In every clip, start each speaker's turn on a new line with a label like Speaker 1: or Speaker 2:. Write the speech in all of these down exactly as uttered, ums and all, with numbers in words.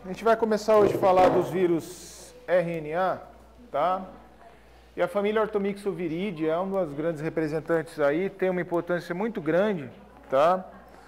Speaker 1: gente vai começar hoje a falar dos vírus R N A, tá? E a família Orthomyxoviridae é um dos grandes representantes aí, tem uma importância muito grande, tá?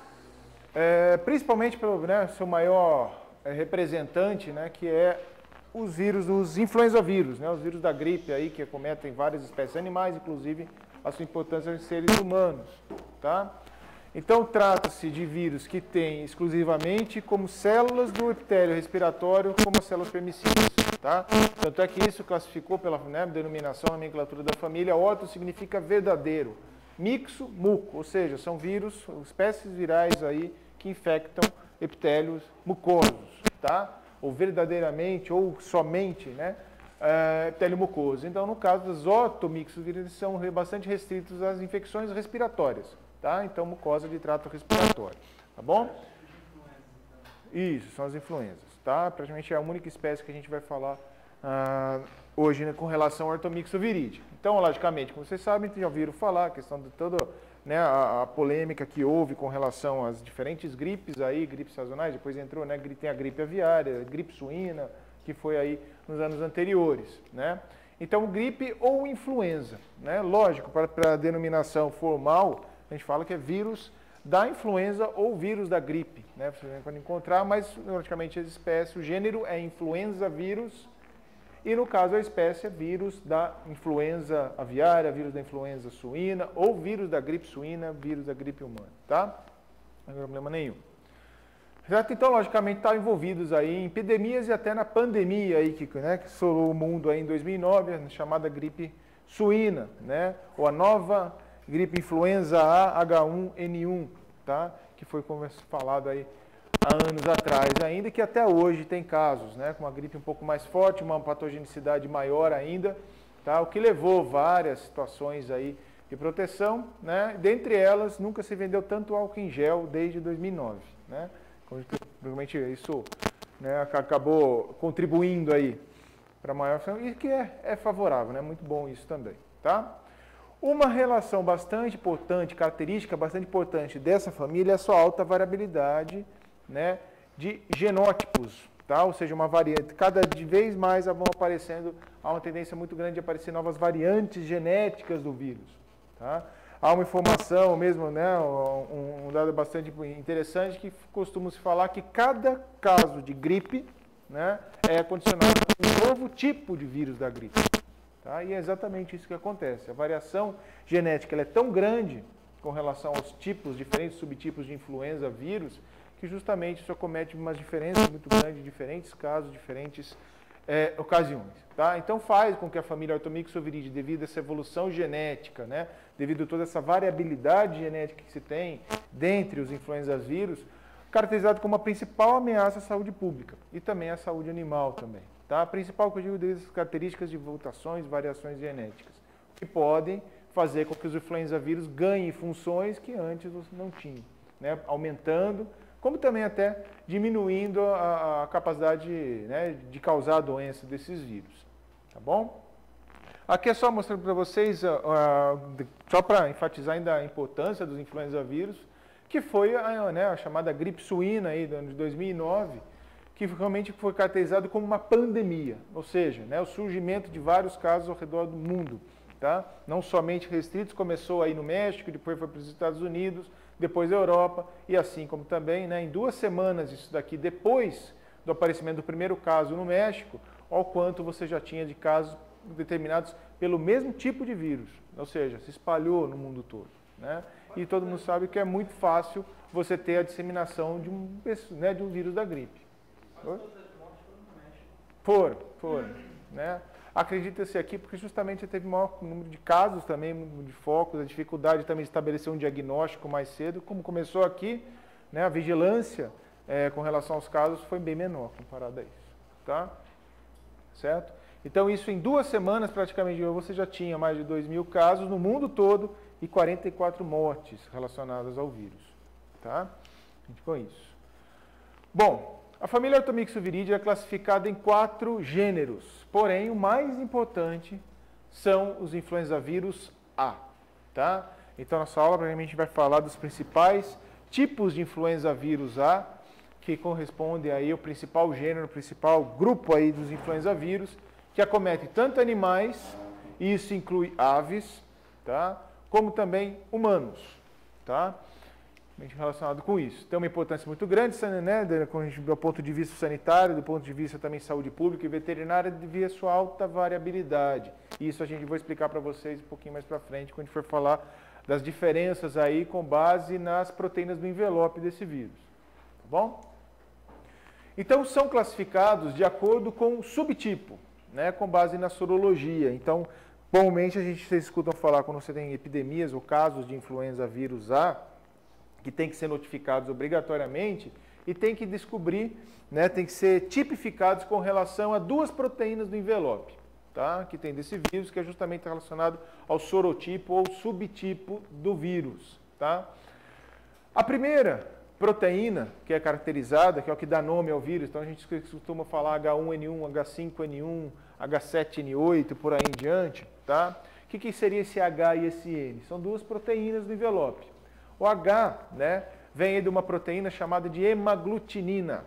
Speaker 1: É, principalmente pelo, né, seu maior é, representante, né, que é os vírus, os influenzavírus, né, os vírus da gripe aí, que acometem várias espécies animais, inclusive a sua importância em seres humanos, tá? Então, trata-se de vírus que têm exclusivamente como células do epitélio respiratório como as células permissivas, tá? Tanto é que isso classificou pela, né, denominação, nomenclatura da família, orto significa verdadeiro, mixo, muco, ou seja, são vírus, espécies virais aí que infectam epitélios mucosos, tá? Ou verdadeiramente, ou somente, né, é, epitélio mucoso. Então, no caso dos ortomyxoviridae, eles são bastante restritos às infecções respiratórias. Tá? Então, mucosa de trato respiratório, tá bom? Isso, são as influenzas, tá? Praticamente é a única espécie que a gente vai falar ah, hoje, né, com relação ao Orthomyxoviridae. Então, logicamente, como vocês sabem, já ouviram falar a questão de toda, né, a, a polêmica que houve com relação às diferentes gripes aí, gripes sazonais, depois entrou, né, tem a gripe aviária, a gripe suína, que foi aí nos anos anteriores, né? Então, gripe ou influenza, né? Lógico, para, para a denominação formal, a gente fala que é vírus da influenza ou vírus da gripe, né? Você pode encontrar, mas logicamente as espécies, o gênero é influenza vírus e no caso a espécie é vírus da influenza aviária, vírus da influenza suína ou vírus da gripe suína, vírus da gripe humana, tá? Não tem problema nenhum. Certo? Então, logicamente, estão envolvidos aí em epidemias e até na pandemia aí que, né, que assolou o mundo aí em dois mil e nove, a chamada gripe suína, né? Ou a nova gripe influenza A H um N um, tá? Que foi falado aí há anos atrás ainda, que até hoje tem casos, né? Com uma gripe um pouco mais forte, uma patogenicidade maior ainda, tá? O que levou várias situações aí de proteção, né? Dentre elas, nunca se vendeu tanto álcool em gel desde dois mil e nove, né? Provavelmente isso, né, acabou contribuindo aí para maior, e que é, é favorável, né? Muito bom isso também, tá? Uma relação bastante importante, característica bastante importante dessa família é a sua alta variabilidade, né, de genótipos, tá? Ou seja, uma variante, cada vez mais vão aparecendo, há uma tendência muito grande de aparecer novas variantes genéticas do vírus, tá? Há uma informação mesmo, né, um, um dado bastante interessante que costuma se falar que cada caso de gripe, né, é condicionado a um novo tipo de vírus da gripe. Tá? E é exatamente isso que acontece. A variação genética ela é tão grande com relação aos tipos, diferentes subtipos de influenza vírus, que justamente isso acomete uma diferença muito grande em diferentes casos, diferentes é, ocasiões. Tá? Então faz com que a família Orthomyxoviridae, devido a essa evolução genética, né, devido a toda essa variabilidade genética que se tem dentre os influenza vírus, caracterizado como a principal ameaça à saúde pública e também à saúde animal também. Tá? A principal que eu digo dessas características de mutações, variações genéticas, que podem fazer com que os influenza vírus ganhem funções que antes não tinham, né? Aumentando, como também até diminuindo a, a capacidade, né, de causar a doença desses vírus. Tá bom? Aqui é só mostrando para vocês, uh, uh, só para enfatizar ainda a importância dos influenza vírus, que foi a, né, a chamada gripe suína aí do ano de dois mil e nove, que realmente foi caracterizado como uma pandemia, ou seja, né, o surgimento de vários casos ao redor do mundo, tá? Não somente restritos, começou aí no México, depois foi para os Estados Unidos, depois a Europa, e assim como também, né, em duas semanas isso daqui, depois do aparecimento do primeiro caso no México, ao quanto você já tinha de casos determinados pelo mesmo tipo de vírus, ou seja, se espalhou no mundo todo, né? E todo mundo sabe que é muito fácil você ter a disseminação de um, né, de um vírus da gripe. Foram, foram, né? Acredita-se aqui porque justamente teve maior número de casos também, de focos, a dificuldade também de estabelecer um diagnóstico mais cedo, como começou aqui, né, a vigilância é, com relação aos casos foi bem menor comparado a isso, tá? Certo? Então isso em duas semanas praticamente você já tinha mais de dois mil casos no mundo todo e quarenta e quatro mortes relacionadas ao vírus, tá? Com isso. Bom, a família Orthomyxoviridae é classificada em quatro gêneros, porém o mais importante são os influenzavírus A, tá? Então, nessa aula, a gente vai falar dos principais tipos de influenzavírus A, que corresponde aí ao principal gênero, principal grupo aí dos influenza vírus, que acomete tanto animais, e isso inclui aves, tá? Como também humanos, tá? Relacionado com isso. Tem uma importância muito grande, né, do ponto de vista sanitário, do ponto de vista também saúde pública e veterinária, devido à sua alta variabilidade. Isso a gente vai explicar para vocês um pouquinho mais para frente, quando a gente for falar das diferenças aí com base nas proteínas do envelope desse vírus. Tá bom? Então, são classificados de acordo com o subtipo, né, com base na sorologia. Então, comumente a gente vocês escutam falar quando você tem epidemias ou casos de influenza vírus A, que tem que ser notificados obrigatoriamente e tem que descobrir, né, tem que ser tipificados com relação a duas proteínas do envelope, tá? Que tem desse vírus, que é justamente relacionado ao sorotipo ou subtipo do vírus, tá? A primeira proteína que é caracterizada, que é o que dá nome ao vírus, então a gente costuma falar agá um ene um, agá cinco ene um, agá sete ene oito, por aí em diante, tá? O que, que seria esse H e esse N? São duas proteínas do envelope. O H, né, vem de uma proteína chamada de hemaglutinina.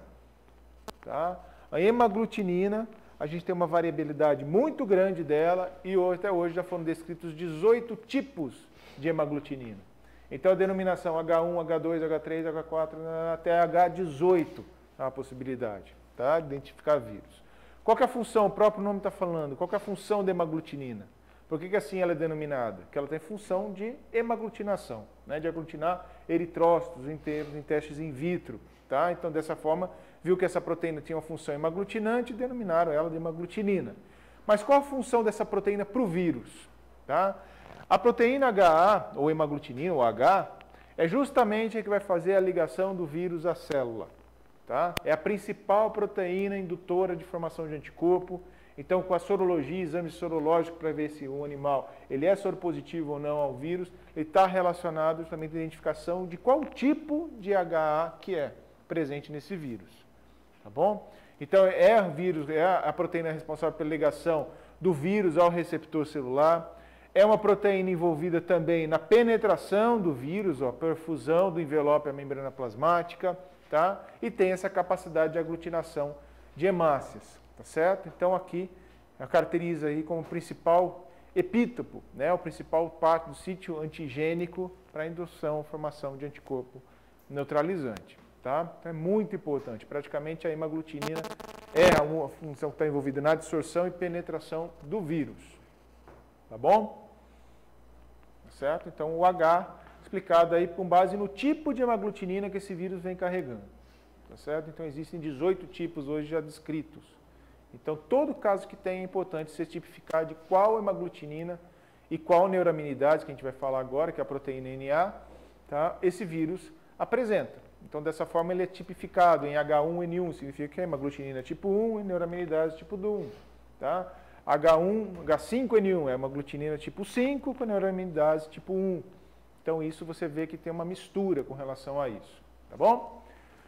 Speaker 1: Tá? A hemaglutinina, a gente tem uma variabilidade muito grande dela e hoje, até hoje já foram descritos dezoito tipos de hemaglutinina. Então a denominação agá um, agá dois, agá três, agá quatro, até agá dezoito é uma possibilidade, tá? De identificar vírus. Qual que é a função? O próprio nome está falando. Qual que é a função da hemaglutinina? Por que, que assim ela é denominada? Porque ela tem função de hemaglutinação, né? De aglutinar eritrócitos em, em testes in vitro. Tá? Então, dessa forma, viu que essa proteína tinha uma função hemaglutinante e denominaram ela de hemaglutinina. Mas qual a função dessa proteína para o vírus? Tá? A proteína agá A, ou hemaglutinina, ou H, é justamente a que vai fazer a ligação do vírus à célula. Tá? É a principal proteína indutora de formação de anticorpo. Então, com a sorologia, exame sorológico para ver se o animal ele é soropositivo ou não ao vírus, ele está relacionado justamente à identificação de qual tipo de agá A que é presente nesse vírus. Tá bom? Então, é o vírus, é a proteína responsável pela ligação do vírus ao receptor celular. É uma proteína envolvida também na penetração do vírus, ó, a perfusão do envelope à membrana plasmática, tá? E tem essa capacidade de aglutinação de hemácias. Tá certo? Então aqui a caracteriza aí como principal epítopo, né? O principal parte do sítio antigênico para a indução, formação de anticorpo neutralizante, tá? Então é muito importante. Praticamente a hemaglutinina é uma função que está envolvida na absorção e penetração do vírus, tá bom? Tá certo? Então o H explicado aí com base no tipo de hemaglutinina que esse vírus vem carregando, tá certo? Então existem dezoito tipos hoje já descritos. Então, todo caso que tem é importante ser tipificar de qual hemaglutinina e qual neuraminidase, que a gente vai falar agora, que é a proteína N A, tá? Esse vírus apresenta. Então, dessa forma, ele é tipificado em agá um ene um, significa que é hemaglutinina tipo um e neuraminidase tipo um. Tá? agá um, agá cinco ene um é hemaglutinina tipo cinco com neuraminidase tipo um. Então, isso você vê que tem uma mistura com relação a isso. Tá bom?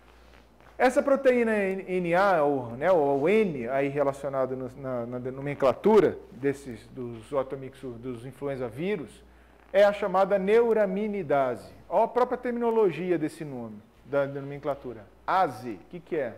Speaker 1: Essa proteína N A, ou, né, ou N, aí relacionada na, na nomenclatura desses, dos otomixo, dos influenza vírus, é a chamada neuraminidase. Olha a própria terminologia desse nome, da, da nomenclatura. A Z, o que, que é?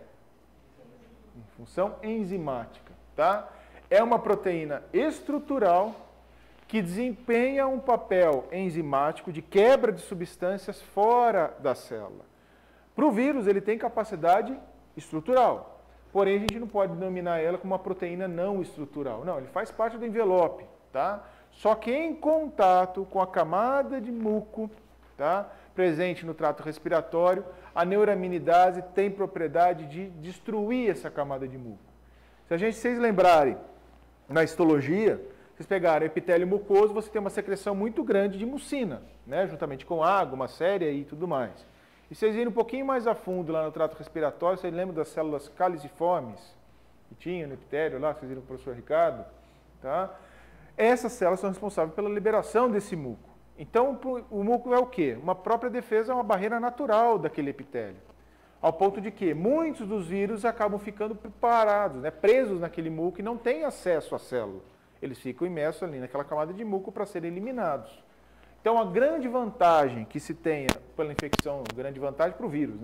Speaker 1: Função enzimática, tá? É uma proteína estrutural que desempenha um papel enzimático de quebra de substâncias fora da célula. Para o vírus, ele tem capacidade estrutural, porém a gente não pode denominar ela como uma proteína não estrutural. Não, ele faz parte do envelope, tá? Só que em contato com a camada de muco, tá, presente no trato respiratório, a neuraminidase tem propriedade de destruir essa camada de muco. Se a gente, se vocês lembrarem, na histologia, vocês pegarem epitélio mucoso, você tem uma secreção muito grande de mucina, né, juntamente com água, uma série e tudo mais. E vocês irem um pouquinho mais a fundo lá no trato respiratório, vocês lembram das células caliciformes que tinha no epitélio lá, vocês viram com o professor Ricardo? Tá? Essas células são responsáveis pela liberação desse muco. Então, o muco é o quê? Uma própria defesa, uma barreira natural daquele epitélio. Ao ponto de que muitos dos vírus acabam ficando parados, né, presos naquele muco e não têm acesso à célula. Eles ficam imersos ali naquela camada de muco para serem eliminados. Então, a grande vantagem que se tenha pela infecção, grande vantagem para o vírus, né?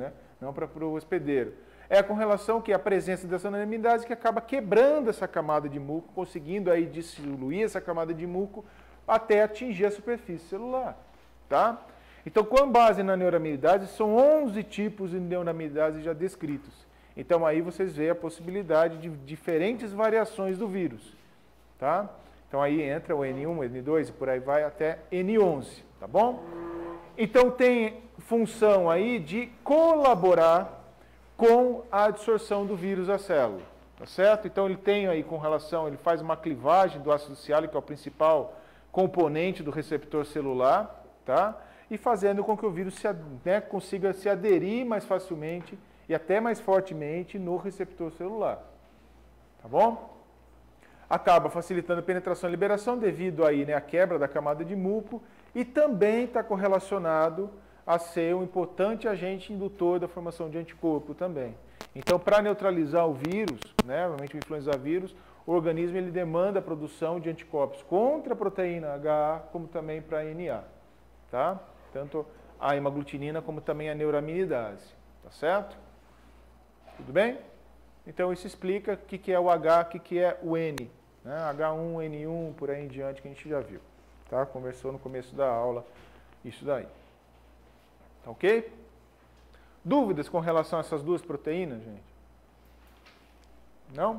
Speaker 1: não para o hospedeiro. É com relação que a presença dessa unanimidade que acaba quebrando essa camada de muco, conseguindo aí diluir essa camada de muco até atingir a superfície celular, tá? Então, com base na neuraminidase, são onze tipos de neuraminidase já descritos. Então, aí vocês veem a possibilidade de diferentes variações do vírus, tá? Então, aí entra o N um, N dois e por aí vai até N onze, tá bom? Então, tem função aí de colaborar com a adsorção do vírus à célula, tá certo? Então, ele tem aí com relação, ele faz uma clivagem do ácido ciálico, que é o principal componente do receptor celular, tá? E fazendo com que o vírus se, né, consiga se aderir mais facilmente e até mais fortemente no receptor celular, tá bom? Acaba facilitando a penetração e liberação devido aí, né, à quebra da camada de muco e também está correlacionado a ser um importante agente indutor da formação de anticorpo também. Então, para neutralizar o vírus, né, normalmente o influenza vírus, o organismo ele demanda a produção de anticorpos contra a proteína H A, como também para a N A, tá? Tanto a hemaglutinina como também a neuraminidase, tá certo? Tudo bem? Então, isso explica o que é o H, o que é o N, né? H um, N um, por aí em diante, que a gente já viu, tá? Conversou no começo da aula isso daí. Tá ok? Dúvidas com relação a essas duas proteínas, gente? Não?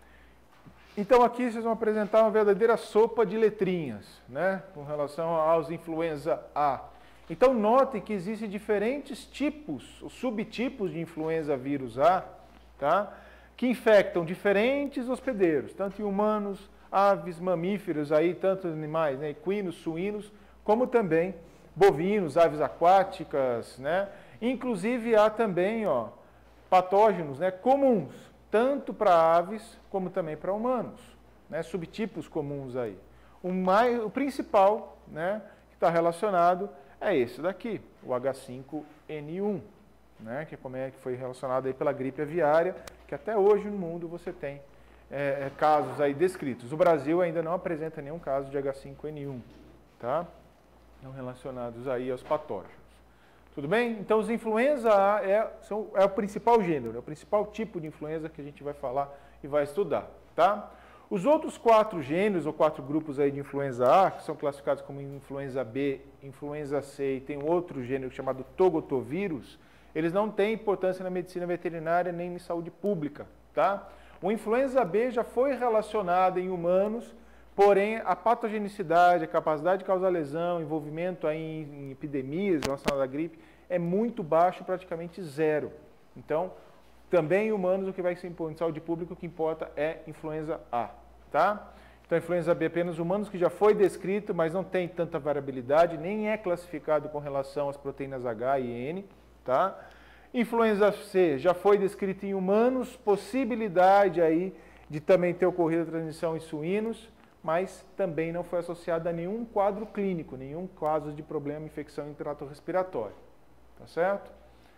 Speaker 1: Então aqui vocês vão apresentar uma verdadeira sopa de letrinhas, né? Com relação aos influenza A. Então notem que existem diferentes tipos, os subtipos de influenza vírus A, tá? Que infectam diferentes hospedeiros, tanto em humanos, aves, mamíferos, aí, tanto animais, né? Equinos, suínos, como também bovinos, aves aquáticas, né? Inclusive há também, ó, patógenos, né, comuns, tanto para aves como também para humanos, né? Subtipos comuns aí. O, mais, o principal, né, que está relacionado é esse daqui, o H cinco N um, né, que, como é, que foi relacionado aí pela gripe aviária, que até hoje no mundo você tem é, casos aí descritos. O Brasil ainda não apresenta nenhum caso de H cinco N um, tá? Não relacionados aí aos patógenos. Tudo bem? Então, os influenza A é, são, é o principal gênero, é o principal tipo de influenza que a gente vai falar e vai estudar, tá? Os outros quatro gêneros ou quatro grupos aí de influenza A, que são classificados como influenza B, influenza C e tem um outro gênero chamado togotovírus, eles não têm importância na medicina veterinária nem em saúde pública, tá? O influenza B já foi relacionado em humanos, porém a patogenicidade, a capacidade de causar lesão, envolvimento aí em, em epidemias relacionadas à gripe é muito baixo, praticamente zero. Então, também em humanos o que vai ser em saúde pública, o que importa é influenza A, tá? Então, influenza B apenas humanos, que já foi descrito, mas não tem tanta variabilidade, nem é classificado com relação às proteínas H e N, tá? Influenza C já foi descrito em humanos, possibilidade aí de também ter ocorrido a transmissão em suínos, mas também não foi associada a nenhum quadro clínico, nenhum caso de problema, infecção em trato respiratório, tá certo?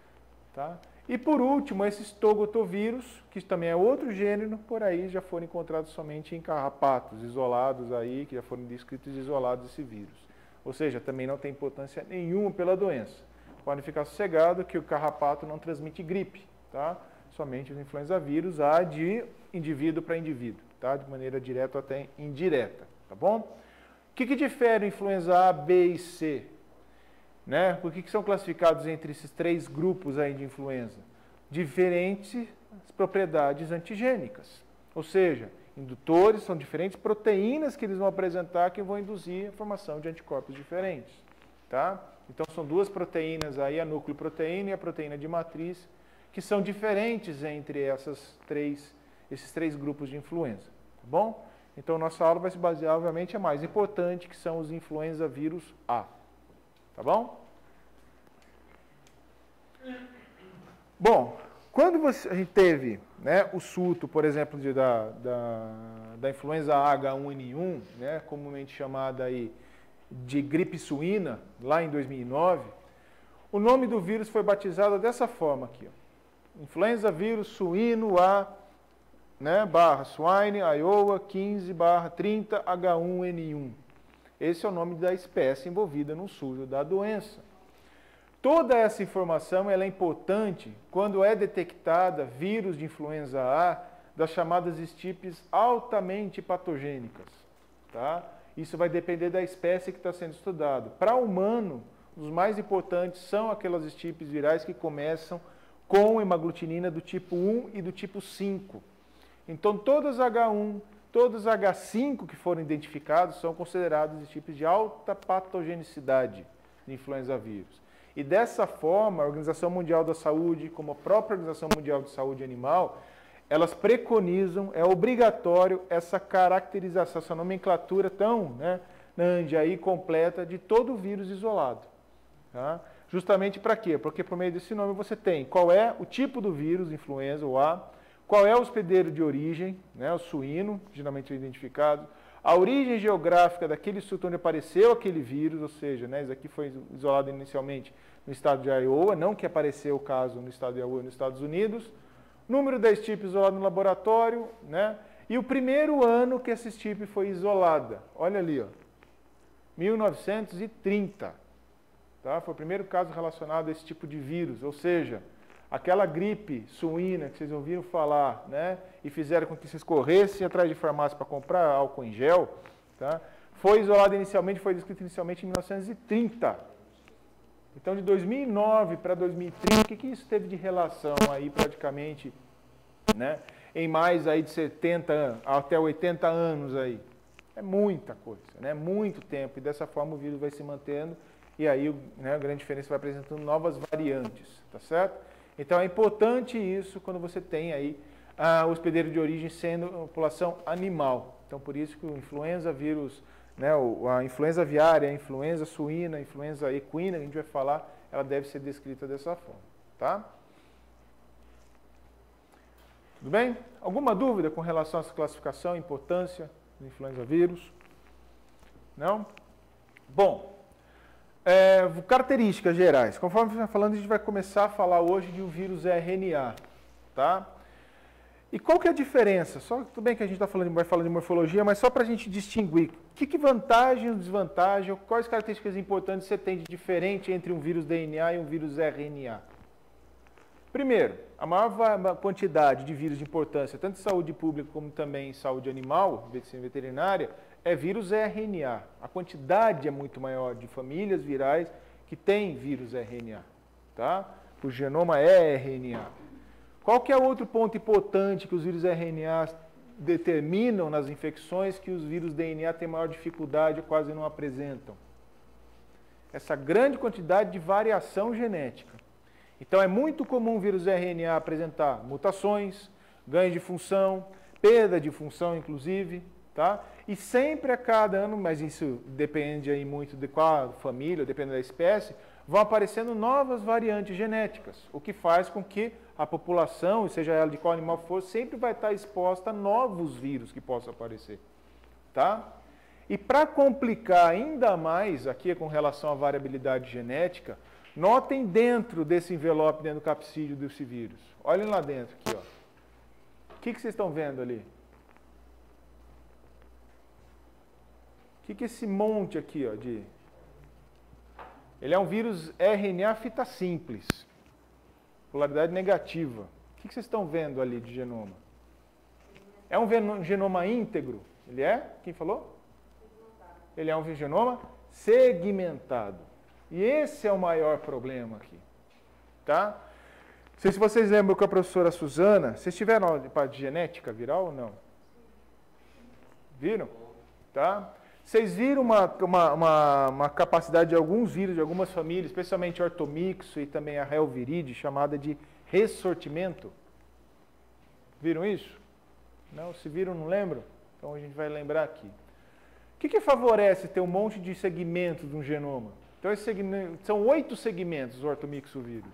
Speaker 1: Tá? E por último, esses togotovírus, que também é outro gênero, por aí já foram encontrados somente em carrapatos isolados aí, que já foram descritos isolados esse vírus. Ou seja, também não tem importância nenhuma pela doença. Podem ficar sossegados que o carrapato não transmite gripe, tá? Somente os influenza vírus A de indivíduo para indivíduo, tá? De maneira direta ou até indireta, tá bom? O que, que difere o influenza A, B e C? Né? Por que, que são classificados entre esses três grupos aí de influenza? Diferentes propriedades antigênicas, ou seja, indutores são diferentes proteínas que eles vão apresentar que vão induzir a formação de anticorpos diferentes, tá? Então são duas proteínas aí, a nucleoproteína e a proteína de matriz, que são diferentes entre essas três, esses três grupos de influenza, tá bom? Então nossa aula vai se basear, obviamente, é mais importante, que são os influenza vírus A. Tá bom? Bom, quando você, a gente teve, né, o surto, por exemplo, de, da, da, da influenza H um N um, né, comumente chamada aí de gripe suína, lá em dois mil e nove, o nome do vírus foi batizado dessa forma aqui, ó. Influenza vírus suíno A, né, barra swine, Iowa, quinze barra trinta, H um N um. Esse é o nome da espécie envolvida no surto da doença. Toda essa informação ela é importante quando é detectada vírus de influenza A das chamadas estirpes altamente patogênicas. Tá? Isso vai depender da espécie que está sendo estudado. Para o humano, os mais importantes são aquelas estirpes virais que começam com hemaglutinina do tipo um e do tipo cinco. Então, todas H um, todas H cinco que foram identificados são consideradas estirpes de alta patogenicidade de influenza vírus. E dessa forma, a Organização Mundial da Saúde, como a própria Organização Mundial de Saúde Animal, elas preconizam, é obrigatório essa caracterização, essa nomenclatura tão, né, Nandi, aí completa de todo o vírus isolado. Tá? Justamente para quê? Porque por meio desse nome você tem qual é o tipo do vírus, influenza ou A, qual é o hospedeiro de origem, né, o suíno, geralmente identificado, a origem geográfica daquele estruto onde apareceu aquele vírus, ou seja, né, isso aqui foi isolado inicialmente no estado de Iowa, não que apareceu o caso no estado de Iowa nos Estados Unidos, número da estirpe isolado no laboratório, né, e o primeiro ano que essa estirpe foi isolada. Olha ali, ó, mil novecentos e trinta. Tá? Foi o primeiro caso relacionado a esse tipo de vírus, ou seja, aquela gripe suína que vocês ouviram falar, né, e fizeram com que vocês corressem atrás de farmácia para comprar álcool em gel, tá, foi isolado inicialmente, foi descrito inicialmente em mil novecentos e trinta. Então, de dois mil e nove para dois mil e trinta, o que, que isso teve de relação aí praticamente, né, em mais aí de setenta até oitenta anos aí? É muita coisa, né, muito tempo, e dessa forma o vírus vai se mantendo, e aí, né, a grande diferença vai apresentando novas variantes, tá certo? Então é importante isso quando você tem aí ah, o hospedeiro de origem sendo população animal. Então por isso que o influenza vírus, né, a influenza aviária, a influenza suína, a influenza equina, que a gente vai falar, ela deve ser descrita dessa forma. Tá? Tudo bem? Alguma dúvida com relação a essa classificação, importância do influenza vírus? Não? Bom. É, características gerais. Conforme você está falando, a gente vai começar a falar hoje de um vírus R N A. Tá? E qual que é a diferença? Só, tudo bem que a gente está falando, vai falando de morfologia, mas só para a gente distinguir. O que, que vantagem ou desvantagem, quais características importantes você tem de diferente entre um vírus D N A e um vírus R N A? Primeiro, a maior quantidade de vírus de importância, tanto em saúde pública como também em saúde animal, medicina veterinária, é vírus R N A. A quantidade é muito maior de famílias virais que têm vírus R N A. Tá? O genoma é R N A. Qual que é outro ponto importante que os vírus R N A determinam nas infecções que os vírus D N A têm maior dificuldade ou quase não apresentam? Essa grande quantidade de variação genética. Então é muito comum o vírus R N A apresentar mutações, ganho de função, perda de função inclusive, tá? E sempre a cada ano, mas isso depende aí muito de qual família, depende da espécie, vão aparecendo novas variantes genéticas, o que faz com que a população, seja ela de qual animal for, sempre vai estar exposta a novos vírus que possam aparecer, tá? E para complicar ainda mais aqui com relação à variabilidade genética, notem dentro desse envelope, dentro do capsídeo desse vírus. Olhem lá dentro aqui, ó. O que, que vocês estão vendo ali? O que, que é esse monte aqui, ó, de... Ele é um vírus R N A fita simples, polaridade negativa. O que, que vocês estão vendo ali de genoma? É um genoma íntegro? Ele é? Quem falou? Ele é um genoma segmentado. E esse é o maior problema aqui. Tá? Não sei se vocês lembram com a professora Suzana, vocês tiveram aula de genética viral ou não? Viram? Tá? Vocês viram uma, uma, uma, uma capacidade de alguns vírus, de algumas famílias, especialmente o ortomixo e também a helviride, chamada de ressortimento? Viram isso? Não? Se viram, não lembram? Então a gente vai lembrar aqui. O que, que favorece ter um monte de segmentos de um genoma? Então esse segmento, são oito segmentos do ortomixo vírus.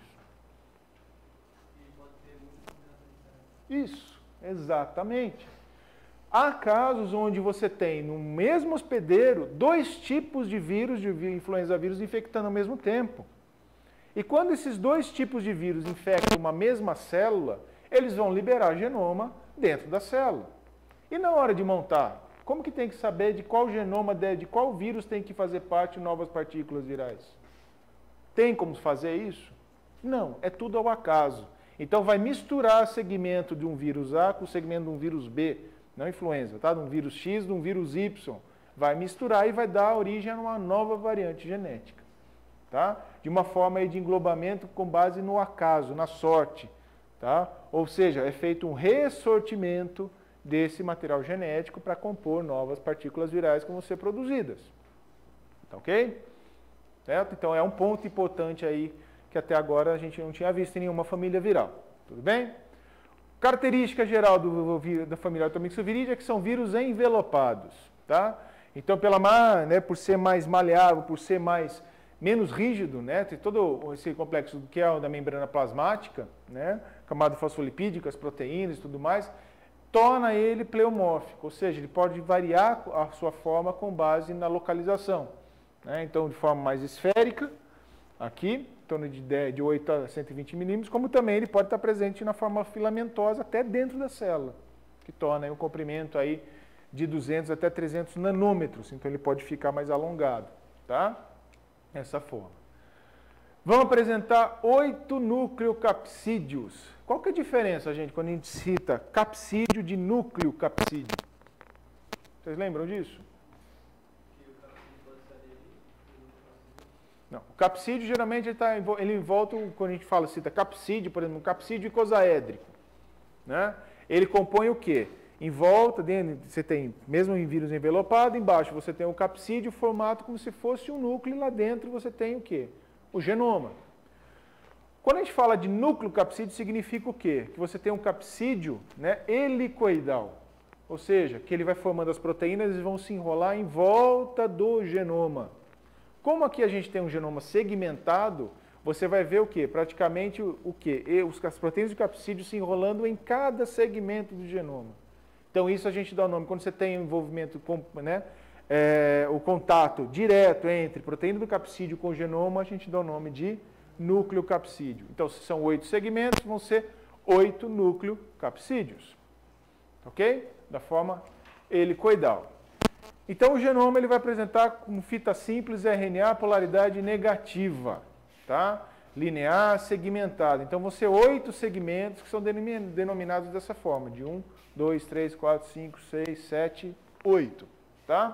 Speaker 1: Isso, exatamente. Há casos onde você tem no mesmo hospedeiro dois tipos de vírus, de influenza vírus, infectando ao mesmo tempo. E quando esses dois tipos de vírus infectam uma mesma célula, eles vão liberar genoma dentro da célula. E na hora de montar, como que tem que saber de qual genoma, de qual vírus tem que fazer parte novas partículas virais? Tem como fazer isso? Não, é tudo ao acaso. Então vai misturar segmento de um vírus A com o segmento de um vírus B, não influenza, tá? De um vírus X, de um vírus Y. Vai misturar e vai dar origem a uma nova variante genética, tá? De uma forma aí de englobamento com base no acaso, na sorte, tá? Ou seja, é feito um ressortimento desse material genético para compor novas partículas virais que vão ser produzidas. Tá ok? Certo? Então é um ponto importante aí que até agora a gente não tinha visto em nenhuma família viral. Tudo bem? Característica geral do, da família Artomyxoviridae é que são vírus envelopados, tá? Então, pela, né, por ser mais maleável, por ser mais, menos rígido, né, tem todo esse complexo que é o da membrana plasmática, né, camada fosfolipídica, as proteínas e tudo mais, torna ele pleomórfico, ou seja, ele pode variar a sua forma com base na localização. Né? Então, de forma mais esférica, aqui, em torno de, de oito a cento e vinte milímetros, como também ele pode estar presente na forma filamentosa até dentro da célula, que torna aí um comprimento aí de duzentos até trezentos nanômetros, então ele pode ficar mais alongado, tá? Dessa forma. Vamos apresentar oito nucleocapsídeos. Qual que é a diferença, gente, quando a gente cita capsídeo de nucleocapsídeo? Vocês lembram disso? Não, o capsídeo geralmente ele, tá, ele envolta, quando a gente fala, cita capsídeo, por exemplo, um capsídeo icosaédrico, né? Ele compõe o quê? Em volta, dentro, você tem, mesmo em vírus envelopado, embaixo você tem o capsídeo formado como se fosse um núcleo, e lá dentro você tem o quê? O genoma. Quando a gente fala de núcleo capsídeo, significa o quê? Que você tem um capsídeo, né, helicoidal, ou seja, que ele vai formando as proteínas e vão se enrolar em volta do genoma. Como aqui a gente tem um genoma segmentado, você vai ver o quê? Praticamente o, o quê? As proteínas de capsídeo se enrolando em cada segmento do genoma. Então, isso a gente dá o nome, quando você tem o envolvimento, com, né, é, o contato direto entre proteína do capsídeo com o genoma, a gente dá o nome de núcleo capsídeo. Então, se são oito segmentos, vão ser oito núcleo capsídeos. Ok? Da forma helicoidal. Então, o genoma ele vai apresentar como fita simples R N A polaridade negativa, tá? Linear, segmentado. Então, vão ser oito segmentos que são denominados dessa forma, de um, dois, três, quatro, cinco, seis, sete, oito, tá?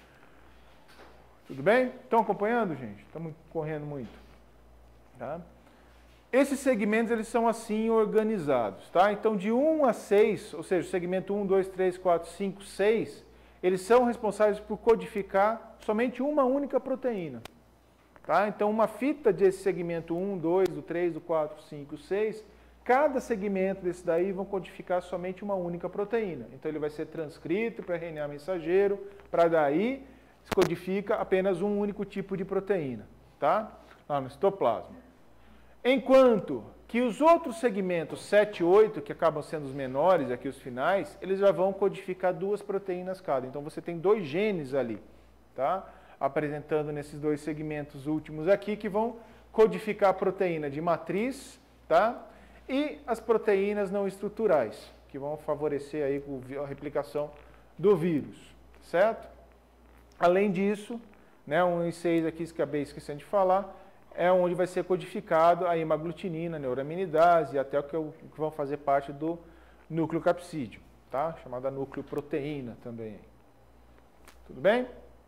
Speaker 1: Tudo bem? Estão acompanhando, gente? Estamos correndo muito, tá? Esses segmentos, eles são assim organizados, tá? Então, de um a seis, ou seja, o segmento um, dois, três, quatro, cinco, seis, eles são responsáveis por codificar somente uma única proteína. Tá? Então, uma fita desse segmento um, dois, do três, do quatro, cinco, seis, cada segmento desse daí vão codificar somente uma única proteína. Então, ele vai ser transcrito para R N A mensageiro, para daí se codifica apenas um único tipo de proteína, tá? Lá no citoplasma. Enquanto que os outros segmentos sete e oito, que acabam sendo os menores, aqui os finais, eles já vão codificar duas proteínas cada. Então, você tem dois genes ali, tá? Apresentando nesses dois segmentos últimos aqui, que vão codificar a proteína de matriz, tá? E as proteínas não estruturais, que vão favorecer aí a replicação do vírus, certo? Além disso, né, um e seis aqui, acabei esquecendo de falar, é onde vai ser codificado a hemaglutinina, a neuraminidase, e até o que, eu, que vão fazer parte do núcleo capsídeo, tá? Chamada núcleo proteína também. Tudo bem?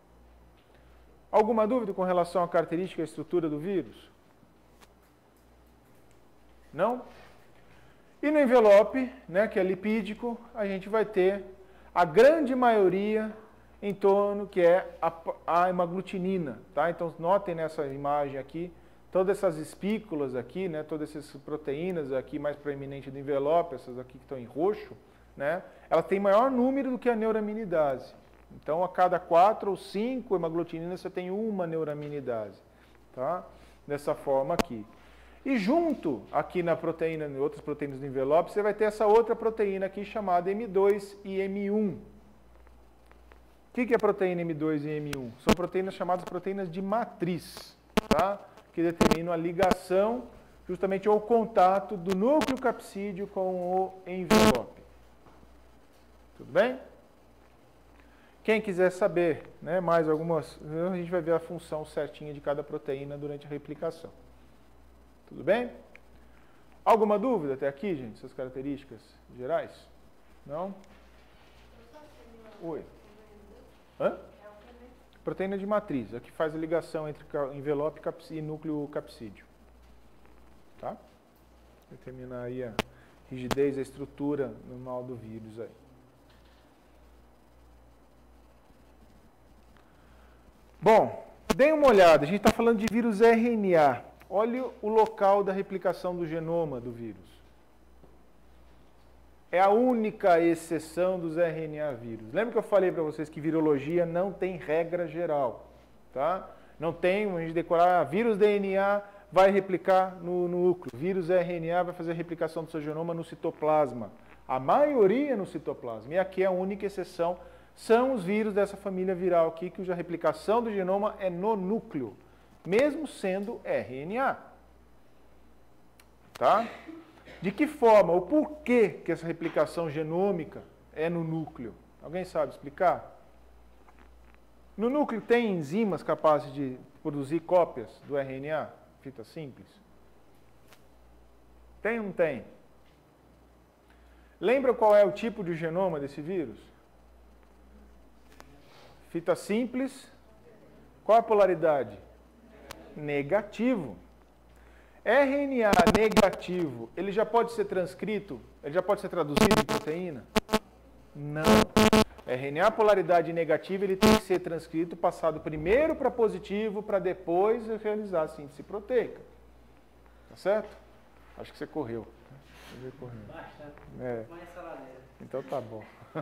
Speaker 1: Alguma dúvida com relação à característica e à estrutura do vírus? Não? E no envelope, né, que é lipídico, a gente vai ter a grande maioria em torno que é a, a hemaglutinina, tá? Então, notem nessa imagem aqui, todas essas espículas aqui, né, todas essas proteínas aqui mais proeminentes do envelope, essas aqui que estão em roxo, né, ela tem maior número do que a neuraminidase. Então, a cada quatro ou cinco hemaglutininas, você tem uma neuraminidase, tá? Dessa forma aqui. E junto aqui na proteína, em outras proteínas do envelope, você vai ter essa outra proteína aqui chamada M dois e M um. O que é proteína M dois e M um? São proteínas chamadas proteínas de matriz, tá? Que determinam a ligação, justamente ou o contato do núcleo capsídeo com o envelope. Tudo bem? Quem quiser saber, né, mais algumas, a gente vai ver a função certinha de cada proteína durante a replicação. Tudo bem? Alguma dúvida até aqui, gente? Essas características gerais? Não? Oi. Hã? Proteína de matriz, a que faz a ligação entre envelope e núcleo capsídeo. Tá? Determinar aí a rigidez, a estrutura normal do vírus aí. Bom, deem uma olhada, a gente está falando de vírus R N A. Olha o local da replicação do genoma do vírus. É a única exceção dos R N A vírus. Lembra que eu falei para vocês que virologia não tem regra geral, tá? Não tem, a gente decorar, ah, vírus D N A vai replicar no núcleo, vírus R N A vai fazer a replicação do seu genoma no citoplasma. A maioria no citoplasma. E aqui a única exceção são os vírus dessa família viral aqui, cuja replicação do genoma é no núcleo, mesmo sendo R N A. Tá? De que forma, o porquê que essa replicação genômica é no núcleo? Alguém sabe explicar? No núcleo tem enzimas capazes de produzir cópias do R N A? Fita simples? Tem ou não tem? Lembra qual é o tipo de genoma desse vírus? Fita simples. Qual a polaridade? Negativo. R N A negativo, ele já pode ser transcrito? Ele já pode ser traduzido em proteína? Não. R N A polaridade negativa, ele tem que ser transcrito, passado primeiro para positivo, para depois realizar a síntese proteica. Tá certo? Acho que você correu.
Speaker 2: Bastante.
Speaker 1: É.
Speaker 2: Mais saladeira.
Speaker 1: Então tá bom.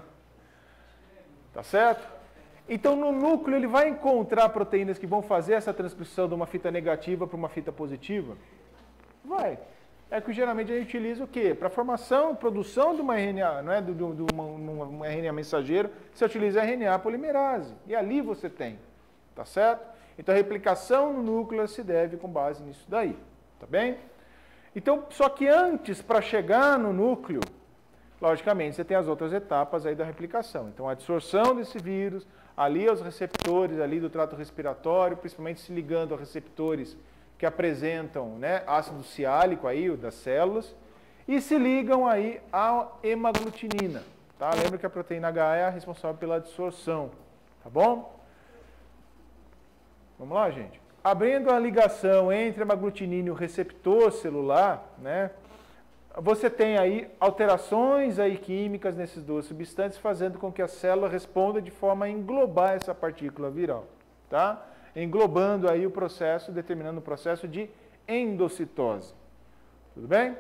Speaker 1: Tá certo? Então no núcleo ele vai encontrar proteínas que vão fazer essa transcrição de uma fita negativa para uma fita positiva? Vai. É que geralmente a gente utiliza o quê? Para formação, produção de uma R N A, não é? De, de uma, uma, uma R N A mensageiro, você utiliza R N A polimerase. E ali você tem. Tá certo? Então a replicação no núcleo se deve com base nisso daí. Tá bem? Então, só que antes, para chegar no núcleo, logicamente, você tem as outras etapas aí da replicação. Então, a absorção desse vírus, ali aos receptores ali do trato respiratório, principalmente se ligando a receptores que apresentam, né, ácido ciálico aí, das células, e se ligam aí à hemaglutinina. Tá? Lembra que a proteína H é a responsável pela absorção. Tá bom? Vamos lá, gente? Abrindo a ligação entre a hemaglutinina e o receptor celular, né, você tem aí alterações aí químicas nesses duas substâncias, fazendo com que a célula responda de forma a englobar essa partícula viral, tá? Englobando aí o processo, determinando o processo de endocitose. Tudo bem?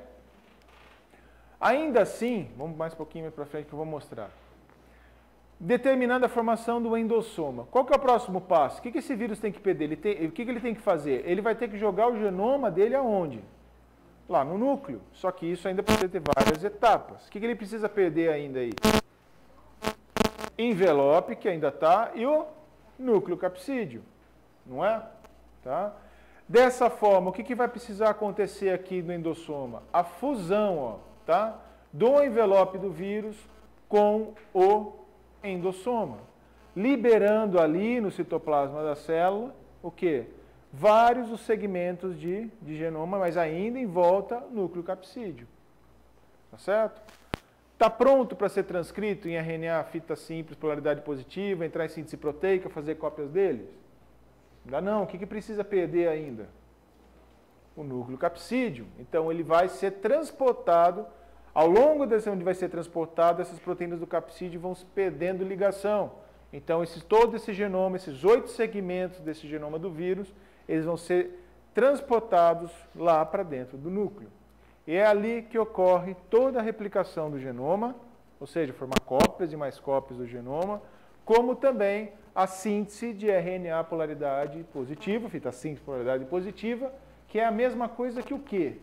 Speaker 1: Ainda assim, vamos mais um pouquinho para frente que eu vou mostrar. Determinando a formação do endossoma. Qual que é o próximo passo? O que, que esse vírus tem que perder? Ele tem, o que, que ele tem que fazer? Ele vai ter que jogar o genoma dele aonde? Lá no núcleo. Só que isso ainda precisa ter várias etapas. O que, que ele precisa perder ainda aí? Envelope, que ainda está, e o núcleo capsídeo. Não é? Tá? Dessa forma, o que, que vai precisar acontecer aqui no endossoma? A fusão, ó, tá? Do envelope do vírus com o endossoma. Liberando ali no citoplasma da célula, o quê? Vários os segmentos de, de genoma, mas ainda em volta núcleo capsídeo. Tá certo? Está pronto para ser transcrito em R N A, fita simples, polaridade positiva, entrar em síntese proteica, fazer cópias deles? Ainda não. O que, que precisa perder ainda? O núcleo capsídeo. Então ele vai ser transportado, ao longo desse onde vai ser transportado, essas proteínas do capsídeo vão se perdendo ligação. Então esse, todo esse genoma, esses oito segmentos desse genoma do vírus, eles vão ser transportados lá para dentro do núcleo. E é ali que ocorre toda a replicação do genoma, ou seja, formar cópias e mais cópias do genoma, como também a síntese de R N A polaridade positiva, fita síntese polaridade positiva, que é a mesma coisa que o quê?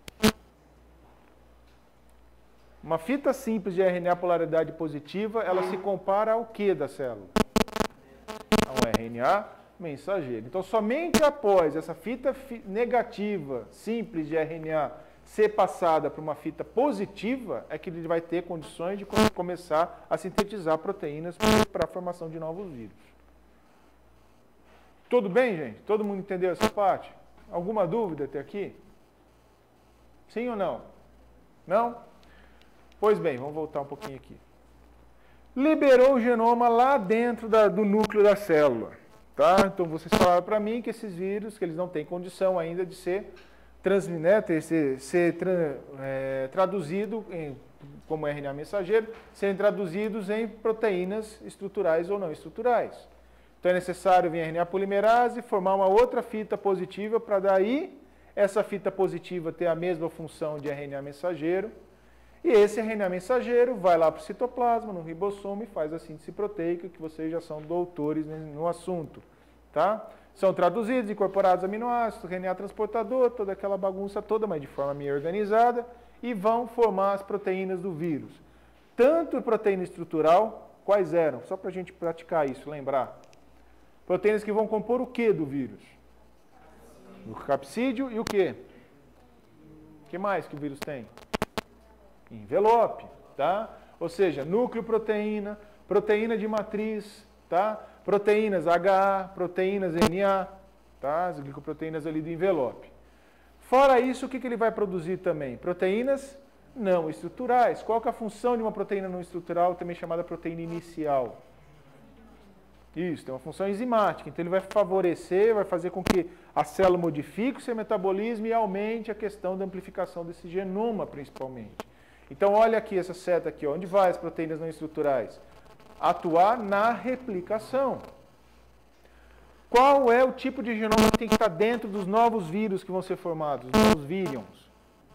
Speaker 1: Uma fita simples de R N A polaridade positiva, ela se compara ao quê da célula? A um R N A mensageiro. Então, somente após essa fita negativa simples de R N A ser passada para uma fita positiva, é que ele vai ter condições de começar a sintetizar proteínas para a formação de novos vírus. Tudo bem, gente? Todo mundo entendeu essa parte? Alguma dúvida até aqui? Sim ou não? Não? Pois bem, vamos voltar um pouquinho aqui. Liberou o genoma lá dentro da, do núcleo da célula. Tá? Então, vocês falaram para mim que esses vírus, que eles não têm condição ainda de ser Trans, né, ter, ser, ser tra, é, traduzido em, como R N A mensageiro, serem traduzidos em proteínas estruturais ou não estruturais. Então é necessário vir a R N A polimerase, formar uma outra fita positiva para daí essa fita positiva ter a mesma função de R N A mensageiro. E esse R N A mensageiro vai lá para o citoplasma, no ribossomo e faz a síntese proteica, que vocês já são doutores no assunto. Tá? São traduzidos, incorporados aminoácidos, R N A transportador, toda aquela bagunça toda, mas de forma meio organizada, e vão formar as proteínas do vírus. Tanto proteína estrutural, quais eram? Só para a gente praticar isso, lembrar. Proteínas que vão compor o que do vírus? O capsídeo e o que? O que mais que o vírus tem? Envelope, tá? Ou seja, núcleo proteína, proteína de matriz, tá? Proteínas H A, proteínas N A, tá? As glicoproteínas ali do envelope. Fora isso, o que, que ele vai produzir também? Proteínas não estruturais. Qual que é a função de uma proteína não estrutural, também chamada proteína inicial? Isso, tem uma função enzimática. Então ele vai favorecer, vai fazer com que a célula modifique o seu metabolismo e aumente a questão da amplificação desse genoma, principalmente. Então olha aqui essa seta aqui, ó. Onde vai as proteínas não estruturais? Atuar na replicação. Qual é o tipo de genoma que tem que estar dentro dos novos vírus que vão ser formados, os novos virions?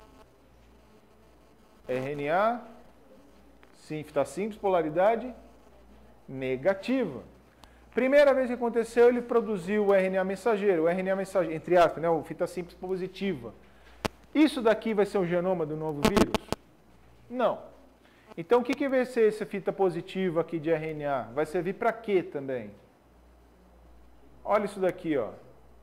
Speaker 1: R N A, sim, fita simples, polaridade negativa. Primeira vez que aconteceu, ele produziu o R N A mensageiro, o R N A mensageiro, entre aspas, né, o fita simples positiva. Isso daqui vai ser o genoma do novo vírus? Não. Então, o que, que vai ser essa fita positiva aqui de R N A? Vai servir para quê também? Olha isso daqui, ó.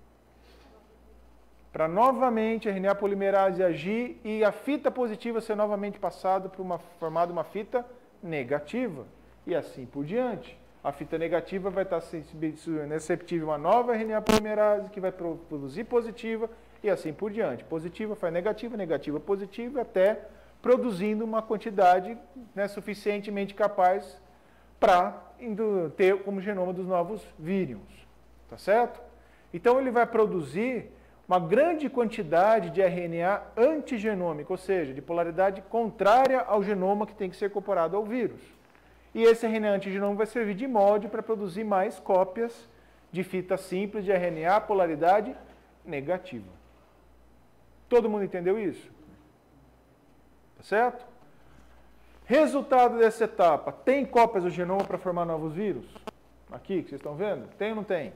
Speaker 1: Para novamente a R N A polimerase agir e a fita positiva ser novamente passada para uma formada uma fita negativa. E assim por diante. A fita negativa vai estar receptível a uma nova R N A polimerase que vai produzir positiva e assim por diante. Positiva faz negativa, negativa positiva, até produzindo uma quantidade, né, suficientemente capaz para ter como genoma dos novos vírions. Tá certo? Então ele vai produzir uma grande quantidade de R N A antigenômico, ou seja, de polaridade contrária ao genoma que tem que ser incorporado ao vírus. E esse R N A antigenômico vai servir de molde para produzir mais cópias de fita simples de R N A polaridade negativa. Todo mundo entendeu isso? Tá certo? Resultado dessa etapa, tem cópias do genoma para formar novos vírus? Aqui, que vocês estão vendo? Tem ou não tem?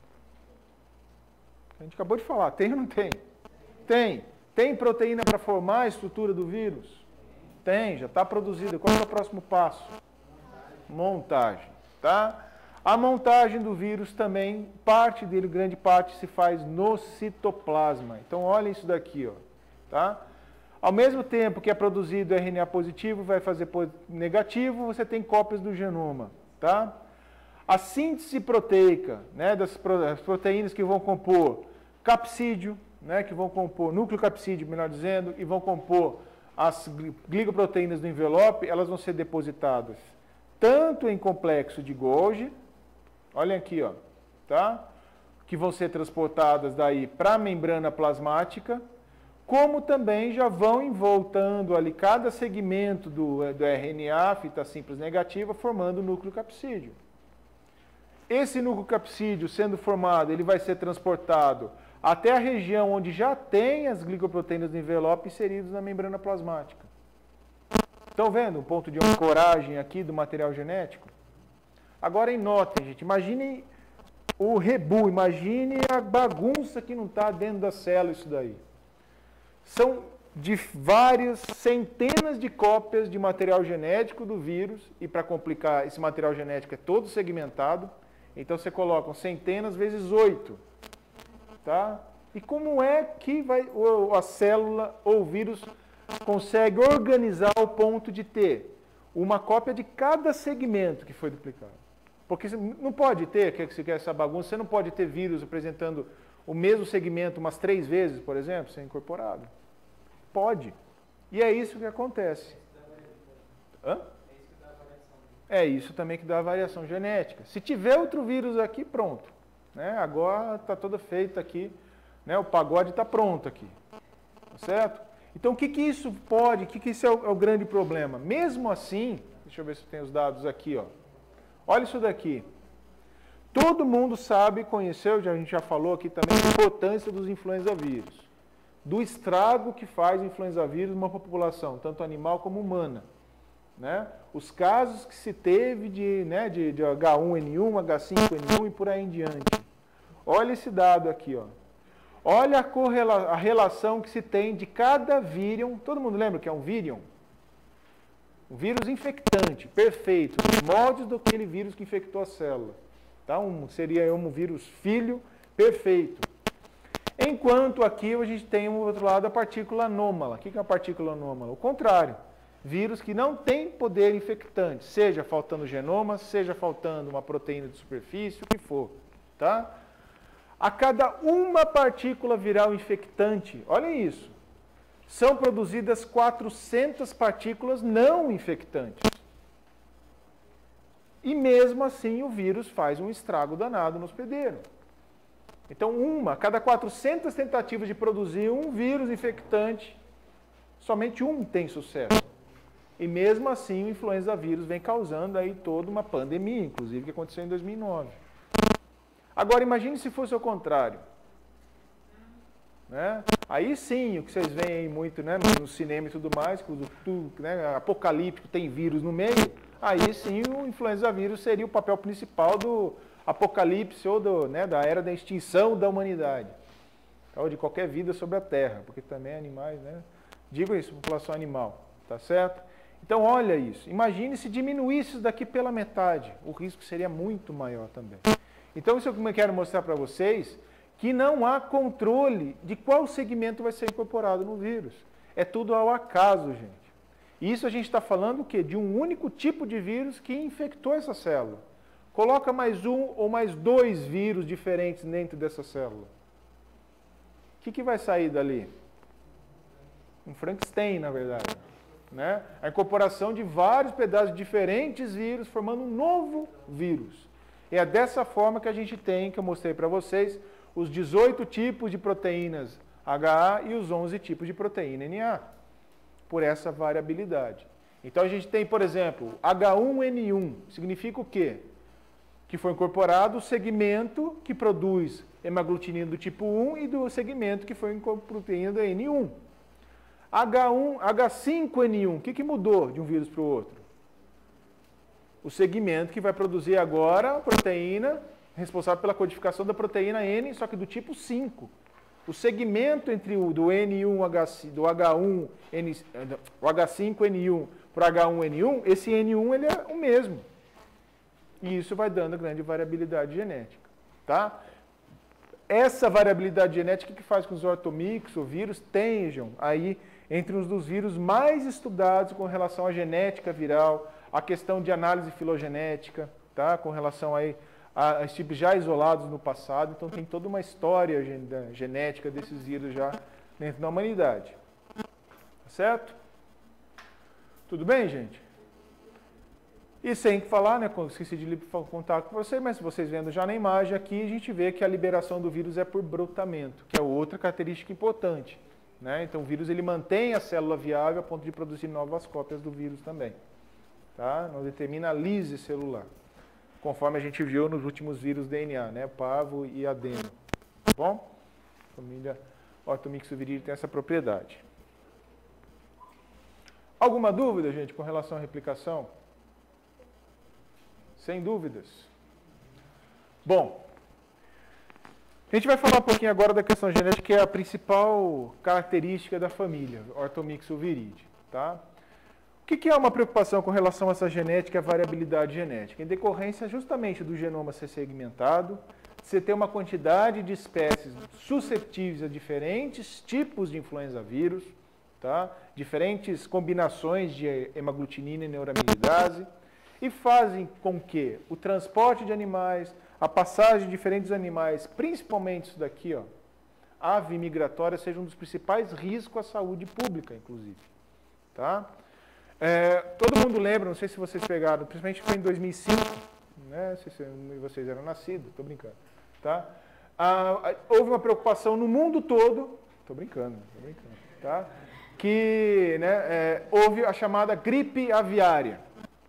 Speaker 1: A gente acabou de falar, tem ou não tem? Tem. Tem proteína para formar a estrutura do vírus? Tem, já está produzida. Qual é o próximo passo? Montagem, tá? A montagem do vírus também, parte dele, grande parte, se faz no citoplasma. Então, olha isso daqui, ó, tá? Ao mesmo tempo que é produzido R N A positivo, vai fazer negativo, você tem cópias do genoma, tá? A síntese proteica, né, das proteínas que vão compor capsídeo, né, que vão compor núcleo capsídeo, melhor dizendo, e vão compor as glicoproteínas do envelope, elas vão ser depositadas tanto em complexo de Golgi, olhem aqui, ó, tá? Que vão ser transportadas daí para a membrana plasmática, como também já vão voltando ali cada segmento do, do R N A, fita simples negativa, formando o núcleo capsídeo. Esse núcleo capsídeo sendo formado, ele vai ser transportado até a região onde já tem as glicoproteínas do envelope inseridas na membrana plasmática. Estão vendo o ponto de ancoragem aqui do material genético? Agora, notem, gente, imaginem o rebu, imagine a bagunça que não está dentro da célula isso daí. São de várias centenas de cópias de material genético do vírus, e para complicar, esse material genético é todo segmentado, então você coloca centenas vezes oito, tá? E como é que vai, a célula ou o vírus consegue organizar ao ponto de ter uma cópia de cada segmento que foi duplicado? Porque não pode ter, que você quer essa bagunça, você não pode ter vírus apresentando o mesmo segmento umas três vezes, por exemplo, sem incorporado. Pode. E é isso que acontece. Hã? É isso também que dá a variação genética. Se tiver outro vírus aqui, pronto. Né? Agora está toda feita aqui, né? O pagode está pronto aqui. Tá certo? Então o que, que isso pode, o que, que isso é o, é o grande problema? Mesmo assim, deixa eu ver se tem os dados aqui, ó. Olha isso daqui. Todo mundo sabe, conheceu, já, a gente já falou aqui também, a importância dos influenza vírus. Do estrago que faz o influenza vírus numa população, tanto animal como humana. Né? Os casos que se teve de, né, de, de H um N um, H cinco N um e por aí em diante. Olha esse dado aqui. Ó. Olha a, correla- a relação que se tem de cada vírion. Todo mundo lembra que é um vírion? Um vírus infectante, perfeito, os moldes daquele vírus que infectou a célula. Tá? Um, seria um vírus filho perfeito. Enquanto aqui a gente tem, do outro lado, a partícula anômala. O que é a partícula anômala? O contrário. Vírus que não tem poder infectante, seja faltando genoma, seja faltando uma proteína de superfície, o que for. Tá? A cada uma partícula viral infectante, olhem isso, são produzidas quatrocentas partículas não infectantes. E mesmo assim o vírus faz um estrago danado no hospedeiro. Então, uma, cada quatrocentas tentativas de produzir um vírus infectante, somente um tem sucesso. E mesmo assim o influenza vírus vem causando aí toda uma pandemia, inclusive, que aconteceu em dois mil e nove. Agora, imagine se fosse o contrário. Né? Aí sim, o que vocês veem aí muito, né, no cinema e tudo mais, que tudo, né, apocalíptico tem vírus no meio, aí sim o influenza vírus seria o papel principal do apocalipse ou do, né, da era da extinção da humanidade. Ou de qualquer vida sobre a Terra, porque também animais, né? Digo isso, população animal, tá certo? Então olha isso, imagine se diminuísse isso daqui pela metade, o risco seria muito maior também. Então isso é o que eu quero mostrar para vocês, que não há controle de qual segmento vai ser incorporado no vírus. É tudo ao acaso, gente. E isso a gente está falando o quê? De um único tipo de vírus que infectou essa célula. Coloca mais um ou mais dois vírus diferentes dentro dessa célula. O que, que vai sair dali? Um Frankenstein, na verdade. Né? A incorporação de vários pedaços de diferentes vírus, formando um novo vírus. E é dessa forma que a gente tem, que eu mostrei para vocês, os dezoito tipos de proteínas H A e os onze tipos de proteína N A, por essa variabilidade. Então a gente tem, por exemplo, H um N um, significa o quê? Que foi incorporado o segmento que produz hemaglutinina do tipo um e do segmento que foi proteína da N um. H um, H cinco N um, o que, que mudou de um vírus para o outro? O segmento que vai produzir agora a proteína responsável pela codificação da proteína N, só que do tipo cinco. O segmento entre o do N um, do H um, N, o H cinco N um para o H um N um, esse N um ele é o mesmo. E isso vai dando grande variabilidade genética. Tá? Essa variabilidade genética que faz com que os ortomix, o vírus, tenham aí entre os dos vírus mais estudados com relação à genética viral, a questão de análise filogenética, tá? Com relação aí a, a tipos já isolados no passado. Então tem toda uma história genética desses vírus já dentro da humanidade. Certo? Tudo bem, gente? E sem falar, né, esqueci de contar com vocês, mas vocês vendo já na imagem aqui, a gente vê que a liberação do vírus é por brotamento, que é outra característica importante. Né? Então o vírus ele mantém a célula viável a ponto de produzir novas cópias do vírus também. Tá? Não determina a lise celular, conforme a gente viu nos últimos vírus D N A, né? Parvo e adeno. Tá bom? A família Orthomyxoviridis tem essa propriedade. Alguma dúvida, gente, com relação à replicação? Sem dúvidas. Bom, a gente vai falar um pouquinho agora da questão genética, que é a principal característica da família Orthomyxoviridis, tá? O que é uma preocupação com relação a essa genética e a variabilidade genética? Em decorrência justamente do genoma ser segmentado, você ter uma quantidade de espécies susceptíveis a diferentes tipos de influenza vírus, tá? Diferentes combinações de hemaglutinina e neuraminidase, e fazem com que o transporte de animais, a passagem de diferentes animais, principalmente isso daqui, ó, ave migratória, seja um dos principais riscos à saúde pública, inclusive. Tá? É, todo mundo lembra, não sei se vocês pegaram, principalmente foi em dois mil e cinco, né? Não sei se vocês eram nascidos, estou brincando. Tá? Ah, houve uma preocupação no mundo todo, estou brincando, estou brincando, tá? Que né, é, houve a chamada gripe aviária.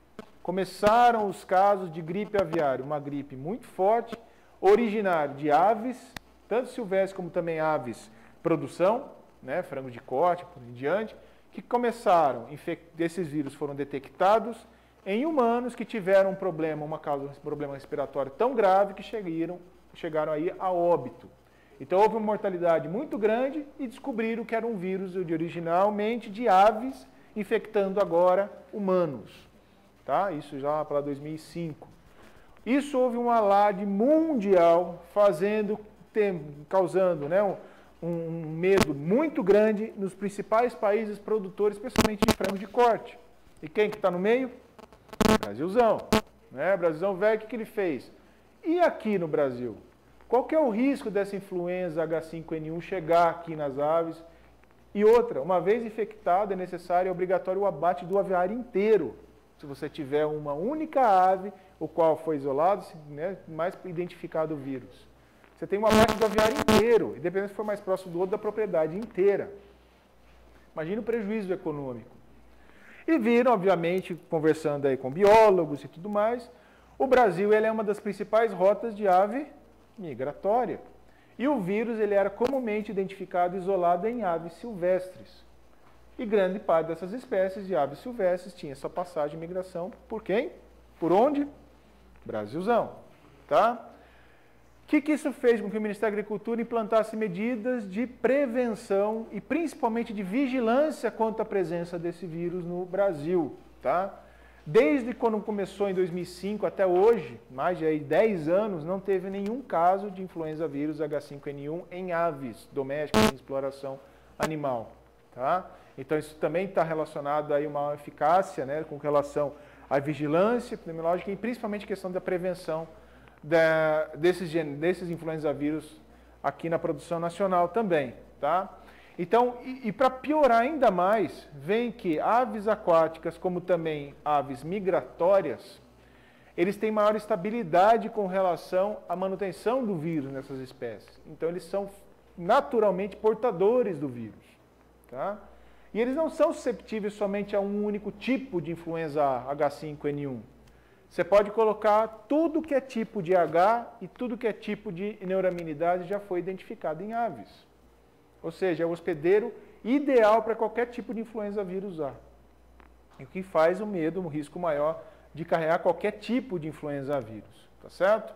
Speaker 1: Começaram os casos de gripe aviária, uma gripe muito forte, originária de aves, tanto silvestres como também aves produção, né, frango de corte, por em diante, que começaram, esses vírus foram detectados em humanos que tiveram um problema, uma causa, um problema respiratório tão grave que chegaram, chegaram aí a óbito. Então houve uma mortalidade muito grande e descobriram que era um vírus de originalmente de aves infectando agora humanos. Tá? Isso já para dois mil e cinco. Isso houve um alarde mundial, fazendo, tem, causando né, um, um medo muito grande nos principais países produtores, especialmente de frango de corte. E quem que está no meio? Brasilzão. Né? Brasilzão velho, o que, que ele fez? E aqui no Brasil? Qual que é o risco dessa influenza H cinco N um chegar aqui nas aves? E outra, uma vez infectado, é necessário e obrigatório o abate do aviário inteiro. Se você tiver uma única ave, o qual foi isolado, né, mais identificado o vírus. Você tem uma abate do aviário inteiro, independente se for mais próximo do outro, da propriedade inteira. Imagina o prejuízo econômico. E viram, obviamente, conversando aí com biólogos e tudo mais, o Brasil ele é uma das principais rotas de ave migratória. E o vírus ele era comumente identificado e isolado em aves silvestres. E grande parte dessas espécies de aves silvestres tinha essa passagem de migração por quem? Por onde? Brasilzão. Tá? O que, que isso fez com que o Ministério da Agricultura implantasse medidas de prevenção e principalmente de vigilância quanto à presença desse vírus no Brasil? Tá? Desde quando começou em dois mil e cinco até hoje, mais de aí dez anos, não teve nenhum caso de influenza vírus H cinco N um em aves domésticas em exploração animal. Tá? Então, isso também está relacionado a uma eficácia né, com relação à vigilância epidemiológica e principalmente a questão da prevenção da, desses, desses influenza vírus aqui na produção nacional também. Tá? Então, e, e para piorar ainda mais, vem que aves aquáticas, como também aves migratórias, eles têm maior estabilidade com relação à manutenção do vírus nessas espécies. Então, eles são naturalmente portadores do vírus. Tá? E eles não são susceptíveis somente a um único tipo de influenza H cinco N um. Você pode colocar tudo que é tipo de H e tudo que é tipo de neuraminidase já foi identificado em aves. Ou seja, é o hospedeiro ideal para qualquer tipo de influenza vírus A. E o que faz o medo, um risco maior de carregar qualquer tipo de influenza vírus. Tá certo?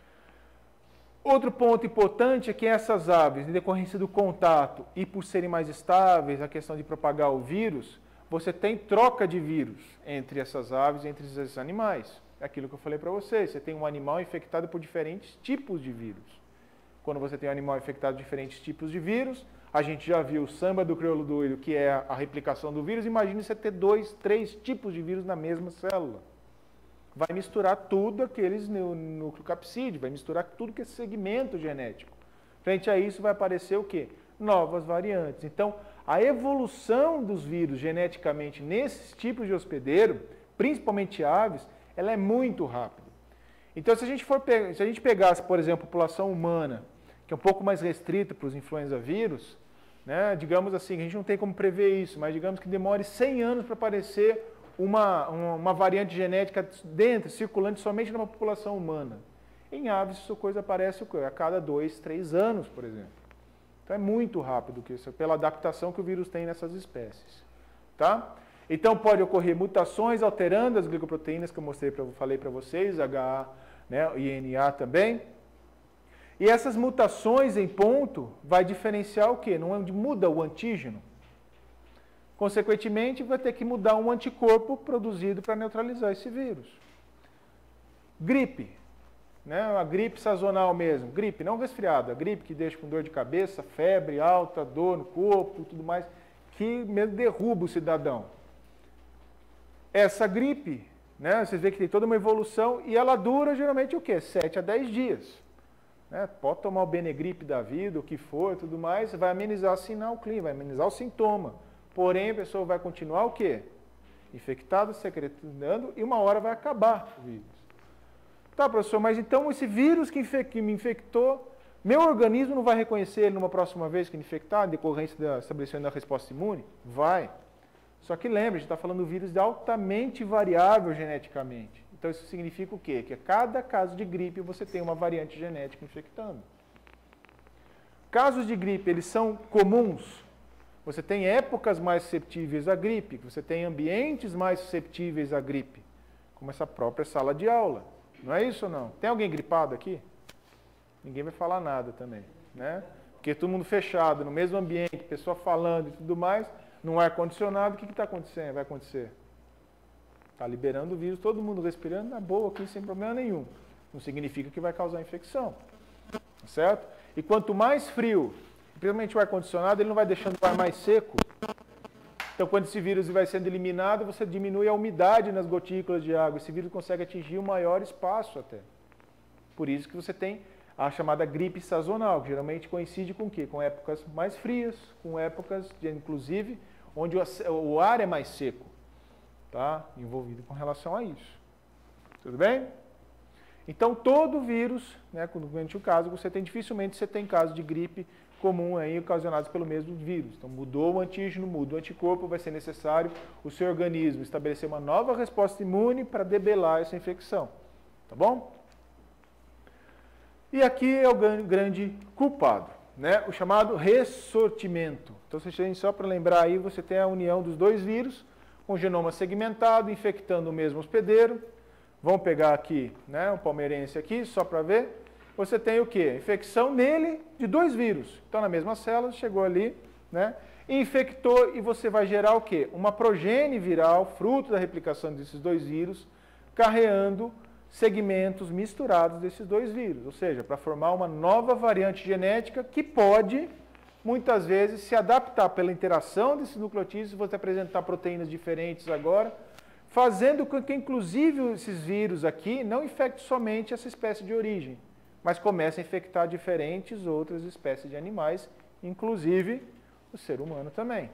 Speaker 1: Outro ponto importante é que essas aves, em decorrência do contato e por serem mais estáveis, a questão de propagar o vírus, você tem troca de vírus entre essas aves e entre esses animais. É aquilo que eu falei para vocês, você tem um animal infectado por diferentes tipos de vírus. Quando você tem um animal infectado por diferentes tipos de vírus, a gente já viu o samba do crioulo doido, que é a replicação do vírus, imagine você ter dois, três tipos de vírus na mesma célula. Vai misturar tudo aqueles nucleocapsídeos, vai misturar tudo que é segmento genético. Frente a isso vai aparecer o quê? Novas variantes. Então, a evolução dos vírus geneticamente nesses tipos de hospedeiro, principalmente aves, ela é muito rápida. Então, se a gente, for pe- se a gente pegasse, por exemplo, a população humana, que é um pouco mais restrita para os influenza vírus, né, digamos assim, a gente não tem como prever isso, mas digamos que demore cem anos para aparecer Uma, uma, uma variante genética dentro, circulante somente numa população humana. Em aves, essa coisa aparece a cada dois, três anos, por exemplo. Então é muito rápido que isso, pela adaptação que o vírus tem nessas espécies. Tá? Então pode ocorrer mutações alterando as glicoproteínas que eu mostrei, pra, falei para vocês, H A, né, e N A também. E essas mutações em ponto vai diferenciar o quê? Não é onde muda o antígeno. Consequentemente, vai ter que mudar um anticorpo produzido para neutralizar esse vírus. Gripe. né, a gripe sazonal mesmo, gripe, não resfriado, a gripe que deixa com dor de cabeça, febre alta, dor no corpo e tudo mais, que mesmo derruba o cidadão. Essa gripe, né, vocês veem que tem toda uma evolução e ela dura geralmente o quê? sete a dez dias. Né? Pode tomar o Benegripe da vida, o que for e tudo mais, vai amenizar assim, não, o clima, vai amenizar o sintoma. Porém, a pessoa vai continuar o quê? Infectada, secretando e uma hora vai acabar o vírus. Tá, professor, mas então esse vírus que, infec que me infectou, meu organismo não vai reconhecer ele numa próxima vez que infectar, em decorrência do estabelecimento da resposta imune? Vai. Só que lembre, a gente está falando do vírus altamente variável geneticamente. Então isso significa o quê? Que a cada caso de gripe você tem uma variante genética infectando. Casos de gripe, eles são comuns. Você tem épocas mais susceptíveis à gripe, você tem ambientes mais susceptíveis à gripe, como essa própria sala de aula. Não é isso ou não? Tem alguém gripado aqui? Ninguém vai falar nada também, né? Porque todo mundo fechado, no mesmo ambiente, pessoa falando e tudo mais, no ar-condicionado, o que está acontecendo? Vai acontecer? Está liberando o vírus, todo mundo respirando na boa aqui, sem problema nenhum. Não significa que vai causar infecção, certo? E quanto mais frio, principalmente o ar-condicionado, ele não vai deixando o ar mais seco. Então, quando esse vírus vai sendo eliminado, você diminui a umidade nas gotículas de água. Esse vírus consegue atingir um maior espaço até. Por isso que você tem a chamada gripe sazonal, que geralmente coincide com o quê? Com épocas mais frias, com épocas, de, inclusive, onde o, o ar é mais seco. Tá? Envolvido com relação a isso. Tudo bem? Então, todo vírus, né, quando o caso, você tem, dificilmente você tem caso de gripe comum aí, ocasionados pelo mesmo vírus. Então, mudou o antígeno, muda o anticorpo, vai ser necessário o seu organismo estabelecer uma nova resposta imune para debelar essa infecção. Tá bom? E aqui é o grande culpado, né? O chamado ressortimento. Então, só para lembrar aí, você tem a união dos dois vírus, com o genoma segmentado, infectando o mesmo hospedeiro. Vamos pegar aqui, né, um palmeirense aqui, só para ver. Você tem o quê? Infecção nele de dois vírus. Então, na mesma célula, chegou ali, né, infectou e você vai gerar o quê? Uma progênie viral, fruto da replicação desses dois vírus, carreando segmentos misturados desses dois vírus. Ou seja, para formar uma nova variante genética que pode, muitas vezes, se adaptar pela interação desses nucleotídeos, você apresentar proteínas diferentes agora, fazendo com que, inclusive, esses vírus aqui não infectem somente essa espécie de origem, mas comecem a infectar diferentes outras espécies de animais, inclusive o ser humano também.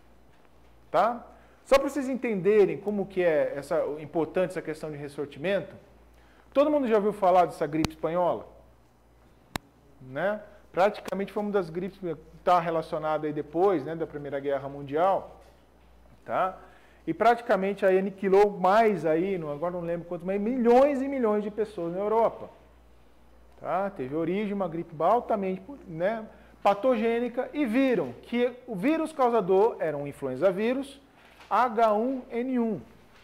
Speaker 1: Tá? Só para vocês entenderem como que é essa, importante essa questão de ressortimento, todo mundo já ouviu falar dessa gripe espanhola? Né? Praticamente foi uma das gripes que está relacionada aí depois, né, da Primeira Guerra Mundial, tá? E praticamente aí aniquilou mais aí, agora não lembro quanto, mas milhões e milhões de pessoas na Europa. Tá? Teve origem uma gripe altamente, né, patogênica e viram que o vírus causador era um influenza vírus H um N um.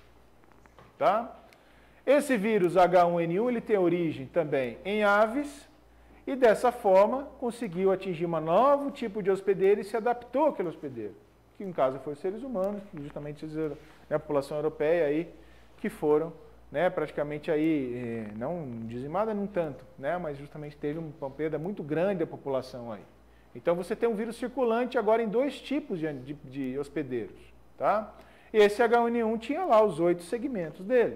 Speaker 1: Tá? Esse vírus H um N um ele tem origem também em aves e dessa forma conseguiu atingir um novo tipo de hospedeiro e se adaptou àquele hospedeiro, que no caso foi os seres humanos, justamente né, a população europeia aí, que foram né, praticamente aí, não dizimada num tanto, né, mas justamente teve uma perda muito grande da população aí. Então você tem um vírus circulante agora em dois tipos de, de, de hospedeiros. Tá? E esse H um N um tinha lá os oito segmentos dele.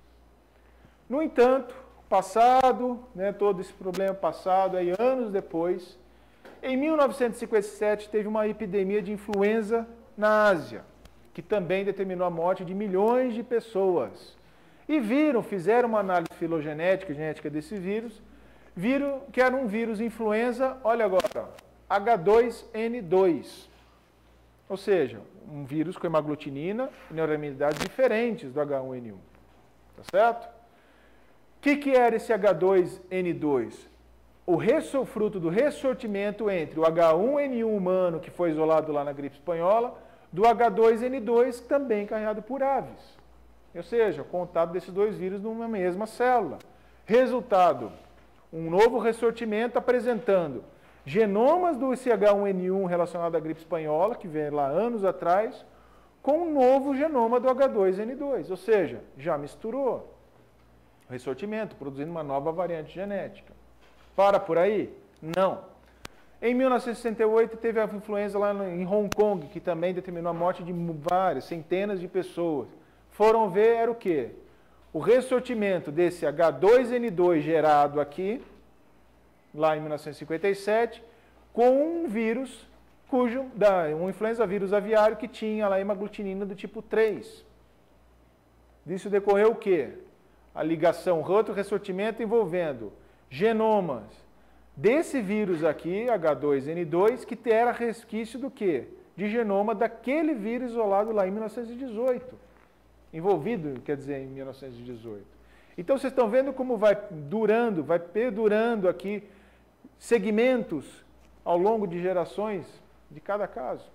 Speaker 1: No entanto, passado, né, todo esse problema passado, aí, anos depois, em mil novecentos e cinquenta e sete teve uma epidemia de influenza na Ásia, que também determinou a morte de milhões de pessoas. E viram, fizeram uma análise filogenética, genética desse vírus, viram que era um vírus influenza, olha agora, H dois N dois. Ou seja, um vírus com hemaglutinina e neuraminidades diferentes do H um N um. Tá certo? O que, que era esse H dois N dois? O fruto do ressortimento entre o H um N um humano, que foi isolado lá na gripe espanhola, do H dois N dois, também carregado por aves. Ou seja, contato desses dois vírus numa mesma célula. Resultado, um novo ressortimento apresentando genomas do H um N um relacionado à gripe espanhola, que veio lá anos atrás, com um novo genoma do H dois N dois. Ou seja, já misturou. ressortimento, produzindo uma nova variante genética. Para por aí? Não. Em mil novecentos e sessenta e oito teve a influenza lá em Hong Kong, que também determinou a morte de várias, centenas de pessoas. Foram ver, era o quê? O ressortimento desse H dois N dois gerado aqui, lá em mil novecentos e cinquenta e sete, com um vírus, cujo, da, um influenza vírus aviário que tinha lá hemaglutinina do tipo três. Disso decorreu o quê? A ligação, outro ressortimento envolvendo genomas desse vírus aqui, H dois N dois, que era resquício do quê? De genoma daquele vírus isolado lá em mil novecentos e dezoito. Envolvido, quer dizer, em mil novecentos e dezoito. Então, vocês estão vendo como vai durando, vai perdurando aqui segmentos ao longo de gerações de cada caso.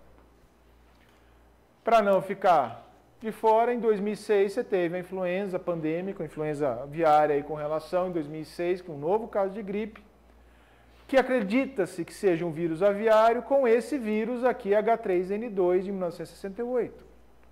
Speaker 1: Para não ficar de fora, em dois mil e seis você teve a influenza pandêmica, a influenza aviária aí com relação, em dois mil e seis, com um novo caso de gripe, que acredita-se que seja um vírus aviário com esse vírus aqui, H três N dois, de mil novecentos e sessenta e oito.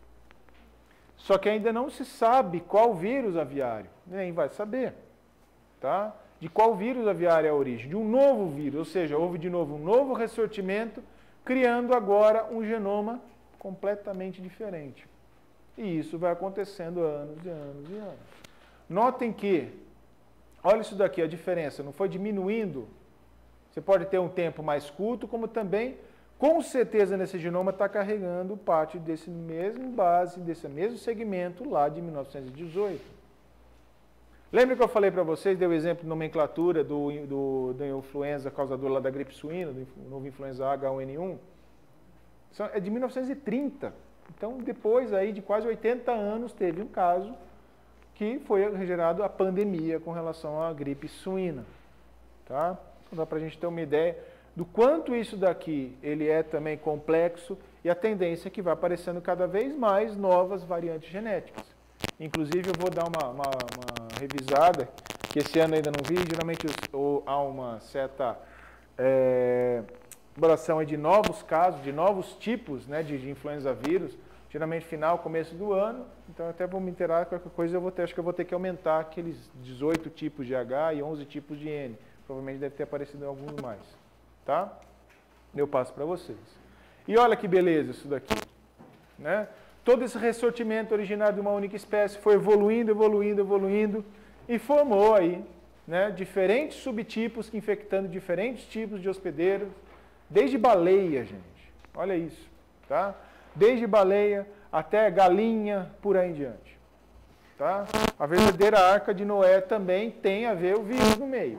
Speaker 1: Só que ainda não se sabe qual vírus aviário, nem vai saber, tá? De qual vírus aviário é a origem, de um novo vírus, ou seja, houve de novo um novo ressortimento, criando agora um genoma completamente diferente. E isso vai acontecendo anos e anos e anos. Notem que, olha isso daqui, a diferença, não foi diminuindo. Você pode ter um tempo mais curto, como também, com certeza, nesse genoma está carregando parte desse mesmo base, desse mesmo segmento lá de mil novecentos e dezoito. Lembra que eu falei para vocês, dei o exemplo de nomenclatura do, do, da influenza causadora lá da gripe suína, do novo influenza H um N um? É de mil novecentos e trinta. Então, depois aí de quase oitenta anos, teve um caso que foi gerado a pandemia com relação à gripe suína. Tá? Então, dá para a gente ter uma ideia do quanto isso daqui ele é também complexo e a tendência é que vai aparecendo cada vez mais novas variantes genéticas. Inclusive, eu vou dar uma, uma, uma revisada, que esse ano ainda não vi, geralmente ou, há uma certa é, elaboração de novos casos, de novos tipos, né, de, de influenza vírus, geralmente final, começo do ano, então até vou me inteirar, qualquer coisa eu vou ter, acho que eu vou ter que aumentar aqueles dezoito tipos de H e onze tipos de N, provavelmente deve ter aparecido alguns mais, tá? Eu passo para vocês. E olha que beleza isso daqui, né? Todo esse ressortimento originário de uma única espécie foi evoluindo, evoluindo, evoluindo e formou aí, né, diferentes subtipos que infectando diferentes tipos de hospedeiros, desde baleia, gente, olha isso, tá? Desde baleia até galinha, por aí em diante, tá? A verdadeira arca de Noé também tem a ver o vírus no meio,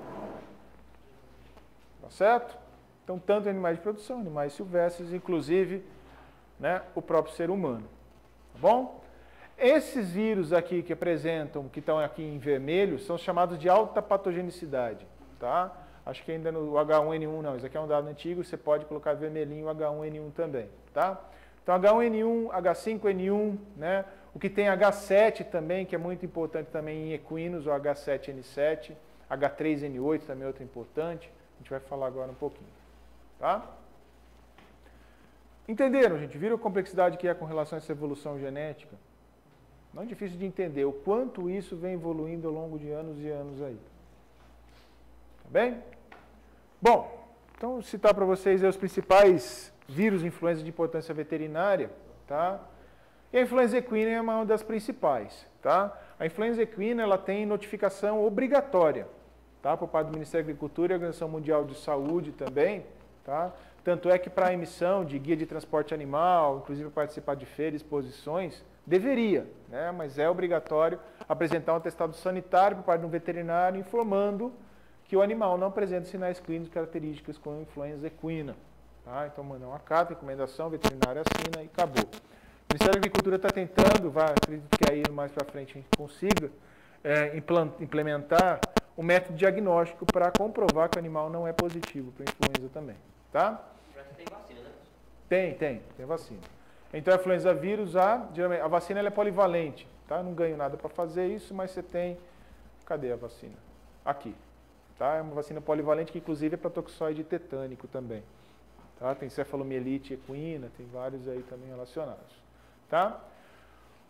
Speaker 1: tá certo? Então, tanto animais de produção, animais silvestres, inclusive, né, o próprio ser humano. Tá bom? Esses vírus aqui que apresentam, que estão aqui em vermelho, são chamados de alta patogenicidade, tá? Acho que ainda no H um N um não, isso aqui é um dado antigo, você pode colocar vermelhinho o H um N um também, tá? Então H um N um, H cinco N um, né? O que tem H sete também, que é muito importante também em equinos, o H sete N sete, H três N oito também é outro importante, a gente vai falar agora um pouquinho, tá? Entenderam, gente? Viram a complexidade que é com relação a essa evolução genética? Não é difícil de entender o quanto isso vem evoluindo ao longo de anos e anos aí. Tá bem? Bom, então vou citar para vocês aí os principais vírus influenza de importância veterinária, tá? E a influenza equina é uma das principais, tá? A influenza equina, ela tem notificação obrigatória, tá? Por parte do Ministério da Agricultura e a Organização Mundial de Saúde também, tá? Tanto é que para a emissão de guia de transporte animal, inclusive participar de feiras, exposições, deveria, né? Mas é obrigatório apresentar um atestado sanitário por parte de um veterinário informando que o animal não apresenta sinais clínicos característicos com influenza equina. Tá? Então, mandar uma carta, recomendação, veterinário assina e acabou. O Ministério da Agricultura está tentando, vai, acredito que aí mais para frente a gente consiga, é, implementar um método diagnóstico para comprovar que o animal não é positivo para influenza também. Tá?
Speaker 2: Tem vacina, né?
Speaker 1: Tem, tem, tem vacina. Então, a influenza vírus, a, geralmente, a vacina ela é polivalente, tá? Não ganho nada para fazer isso, mas você tem... Cadê a vacina? Aqui. Tá? É uma vacina polivalente que, inclusive, é para toxoide tetânico também. Tá? Tem cefalomielite equina, tem vários aí também relacionados. Tá?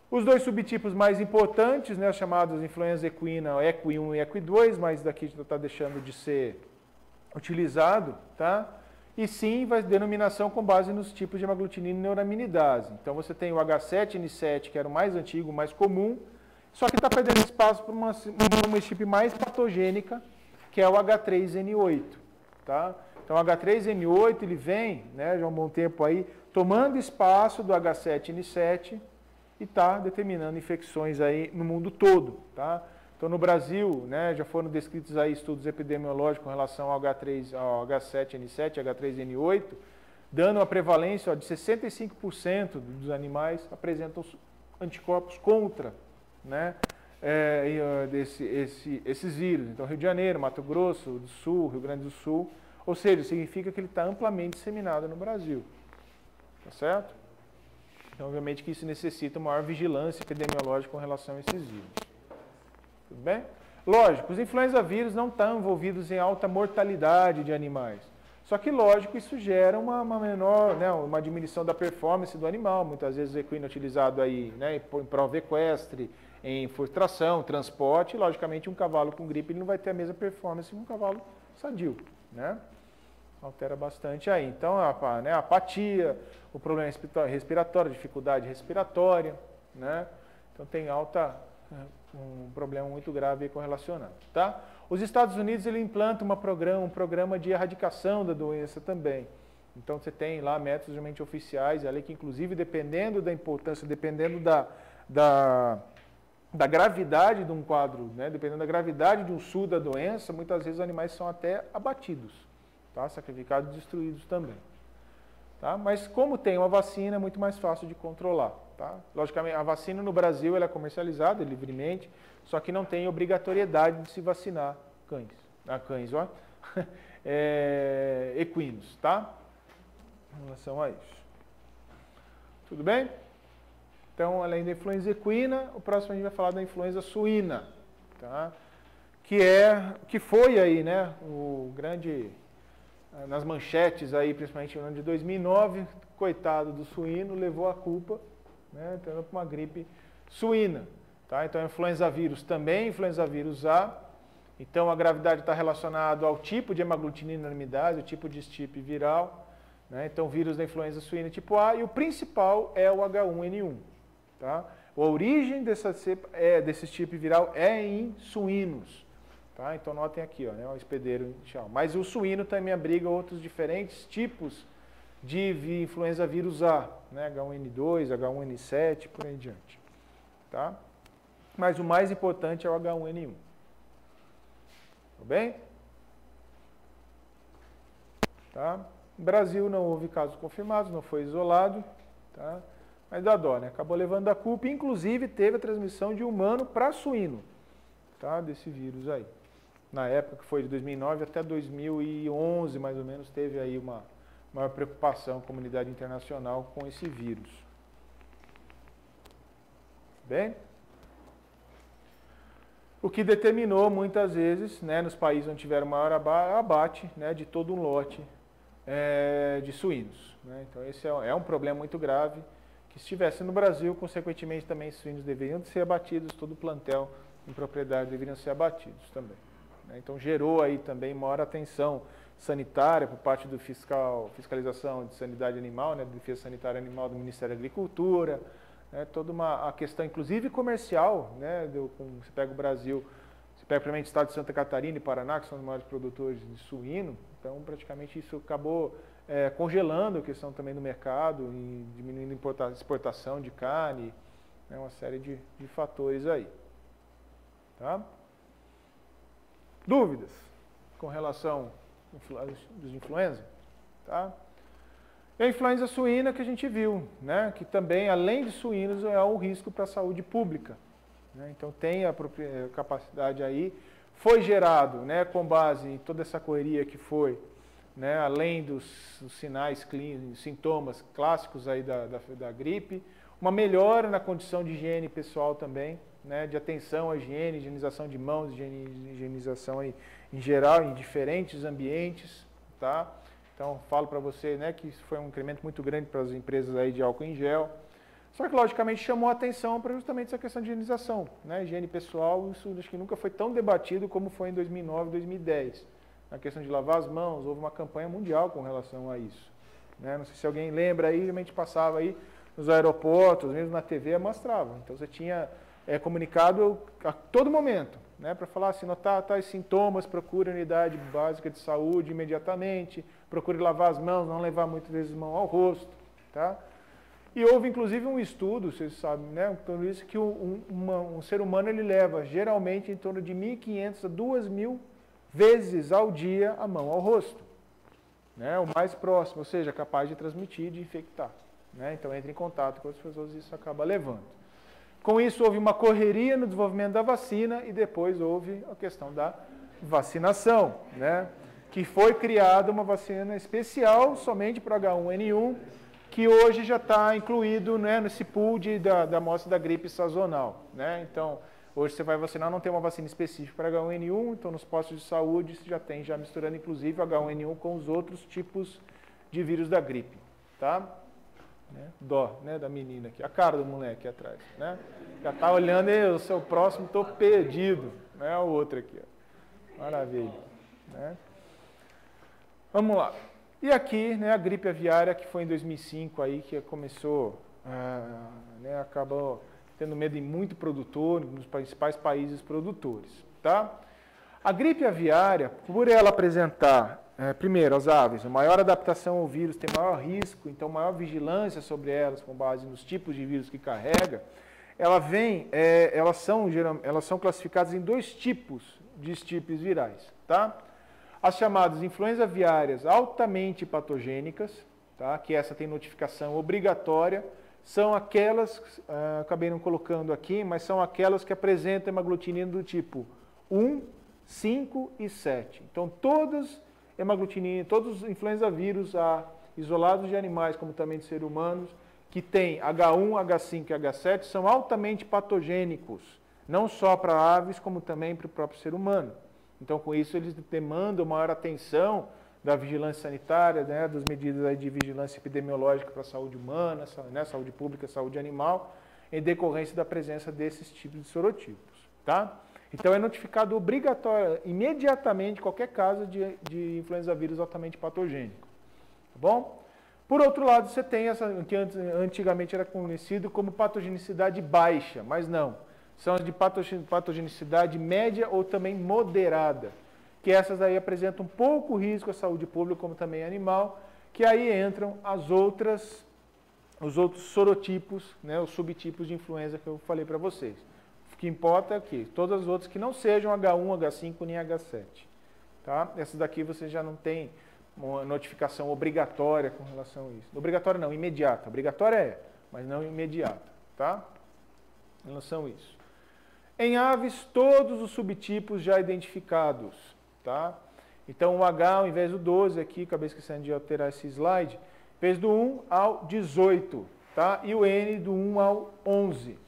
Speaker 1: Os dois subtipos mais importantes, né, chamados influenza equina, equi um e equi dois, mas daqui já está deixando de ser utilizado, tá? E sim, vai denominação com base nos tipos de hemaglutinina e neuraminidase. Então você tem o agá sete ene sete, que era o mais antigo, o mais comum, só que está perdendo espaço para uma, uma estipe mais patogênica, que é o agá três ene oito, tá? Então o agá três ene oito, ele vem, né, já há um bom tempo aí, tomando espaço do agá sete ene sete, e está determinando infecções aí no mundo todo, tá? Então, no Brasil, né, já foram descritos aí estudos epidemiológicos com relação ao agá três, ao agá sete ene sete, agá três ene oito, dando uma prevalência ó, de sessenta e cinco por cento dos animais apresentam anticorpos contra, né, é, desse, esse, esses vírus. Então, Rio de Janeiro, Mato Grosso do Sul, Rio Grande do Sul, ou seja, significa que ele está amplamente disseminado no Brasil, tá certo? Então, obviamente que isso necessita maior vigilância epidemiológica com relação a esses vírus. Tudo bem? Lógico, os influenza vírus não estão envolvidos em alta mortalidade de animais. Só que, lógico, isso gera uma, uma menor, né, uma diminuição da performance do animal. Muitas vezes o equino é utilizado aí, né, em prova equestre, em frustração, transporte. E, logicamente, um cavalo com gripe ele não vai ter a mesma performance que um cavalo sadio, né? Altera bastante aí. Então, a, né, a apatia, o problema respiratório, dificuldade respiratória, né? Então tem alta, um problema muito grave correlacionado, tá? Os Estados Unidos, ele implanta uma programa, um programa de erradicação da doença também. Então você tem lá métodos realmente oficiais, ali que inclusive dependendo da importância, dependendo da, da, da gravidade de um quadro, né? Dependendo da gravidade de um sul da doença, muitas vezes os animais são até abatidos. Tá? Sacrificados e destruídos também. Tá? Mas como tem uma vacina, é muito mais fácil de controlar. Tá? Logicamente, a vacina no Brasil ela é comercializada livremente, só que não tem obrigatoriedade de se vacinar cães. Ah, cães, ó. É, equinos, tá? Em relação a isso. Tudo bem? Então, além da influenza equina, o próximo a gente vai falar da influenza suína. Tá? Que, é, que foi aí, né, o grande... nas manchetes aí, principalmente no ano de dois mil e nove, coitado do suíno, levou a culpa, né, entrando para uma gripe suína. Tá? Então, influenza vírus também, influenza vírus A. Então, a gravidade está relacionada ao tipo de hemaglutinina neuraminidase, o tipo de estipe viral. Né? Então, vírus da influenza suína tipo A. E o principal é o agá um ene um. Tá? A origem dessa cepa, é, desse estipe viral é em suínos. Tá? Então, notem aqui, ó, né, o hospedeiro inicial. Mas o suíno também abriga outros diferentes tipos de influenza vírus A, né, agá um ene dois, agá um ene sete, por aí em diante. Tá? Mas o mais importante é o agá um ene um. Tudo bem? Tá? No Brasil não houve casos confirmados, não foi isolado, tá? Mas dá dó, né? Acabou levando a culpa, inclusive teve a transmissão de humano para suíno, tá? Desse vírus aí. Na época que foi de dois mil e nove até dois mil e onze, mais ou menos, teve aí uma maior preocupação, comunidade internacional, com esse vírus. Bem? O que determinou, muitas vezes, né, nos países onde tiveram maior abate, né, de todo um lote é, de suínos. Né? Então, esse é, é um problema muito grave, que se estivesse no Brasil, consequentemente, também suínos deveriam ser abatidos, todo o plantel em propriedade deveriam ser abatidos também. Então, gerou aí também maior atenção sanitária por parte do fiscal, fiscalização de sanidade animal, né, defesa sanitária animal do Ministério da Agricultura, né, toda uma a questão, inclusive comercial, né, do, com, você pega o Brasil, você pega primeiramente o estado de Santa Catarina e Paraná, que são os maiores produtores de suíno, então praticamente isso acabou é, congelando a questão também do mercado e diminuindo a exportação de carne, né, uma série de, de fatores aí. Tá? Dúvidas com relação dos influenza? Tá? E a influenza suína que a gente viu, né? Que também, além de suínos, é um risco para a saúde pública. Né? Então tem a capacidade aí. Foi gerado, né, com base em toda essa correria que foi, né, além dos, dos sinais clínicos, sintomas clássicos aí da, da, da gripe, uma melhora na condição de higiene pessoal também, né, de atenção à higiene, higienização de mãos, higienização aí, em geral, em diferentes ambientes, tá? Então, falo para você, né, que isso foi um incremento muito grande para as empresas aí de álcool em gel. Só que, logicamente, chamou a atenção para justamente essa questão de higienização, né? Higiene pessoal, isso acho que nunca foi tão debatido como foi em dois mil e nove, dois mil e dez. Na questão de lavar as mãos, houve uma campanha mundial com relação a isso, né? Não sei se alguém lembra aí, realmente passava aí nos aeroportos, mesmo na T V, mostrava. Então, você tinha é, comunicado a todo momento, né? Para falar, se notar tais sintomas, procure a unidade básica de saúde imediatamente, procure lavar as mãos, não levar muitas vezes mão ao rosto, tá? E houve, inclusive, um estudo, vocês sabem, né, então, isso, que um, uma, um ser humano ele leva, geralmente, em torno de mil e quinhentas a duas mil vezes ao dia a mão ao rosto. Né, o mais próximo, ou seja, capaz de transmitir e de infectar. Né, então, entra em contato com as pessoas e isso acaba levando. Com isso, houve uma correria no desenvolvimento da vacina e depois houve a questão da vacinação, né, que foi criada uma vacina especial somente para H um N um, que hoje já está incluído, né, nesse pool de, da, da amostra da gripe sazonal. Né? Então, hoje você vai vacinar, não tem uma vacina específica para H um N um, então nos postos de saúde você já tem, já misturando inclusive H um N um com os outros tipos de vírus da gripe. Tá? Né? Dó, né, da menina aqui, a cara do moleque aqui atrás. Né? Já está olhando, e o seu próximo, estou perdido. Né? O outro aqui. Ó. Maravilha. Né? Vamos lá. E aqui, né, a gripe aviária, que foi em dois mil e cinco, aí, que começou, ah, né, acabou tendo medo em muito produtor, nos principais países produtores. Tá? A gripe aviária, por ela apresentar, é, primeiro, as aves, a maior adaptação ao vírus, tem maior risco, então maior vigilância sobre elas, com base nos tipos de vírus que carrega, ela vem, é, elas, são, elas são classificadas em dois tipos de estirpes virais. Tá? As chamadas influenza aviárias altamente patogênicas, tá? Que essa tem notificação obrigatória, são aquelas, uh, acabei não colocando aqui, mas são aquelas que apresentam hemaglutinina do tipo um, cinco e sete. Então, todas hemaglutinina, todos os influenza vírus A, isolados de animais, como também de seres humanos, que tem H um, H cinco e H sete, são altamente patogênicos, não só para aves, como também para o próprio ser humano. Então, com isso, eles demandam maior atenção da vigilância sanitária, né, das medidas aí de vigilância epidemiológica para a saúde humana, né, saúde pública, saúde animal, em decorrência da presença desses tipos de sorotipos. Tá? Então, é notificado obrigatório, imediatamente, qualquer caso de, de influenza vírus altamente patogênico. Tá bom? Por outro lado, você tem essa que antigamente era conhecido como patogenicidade baixa, mas não. São as de patogenicidade média ou também moderada, que essas aí apresentam um pouco risco à saúde pública, como também animal, que aí entram as outras, os outros sorotipos, né, os subtipos de influenza que eu falei para vocês. O que importa é que todas as outras que não sejam H um, H cinco nem H sete. Tá? Essas daqui você já não tem uma notificação obrigatória com relação a isso. Obrigatória não, imediata. Obrigatória é, mas não imediata. Tá? Em relação a isso. Em aves, todos os subtipos já identificados, tá? Então, o H, ao invés do doze aqui, acabei esquecendo de alterar esse slide, em vez do um ao dezoito, tá? E o N do um ao onze,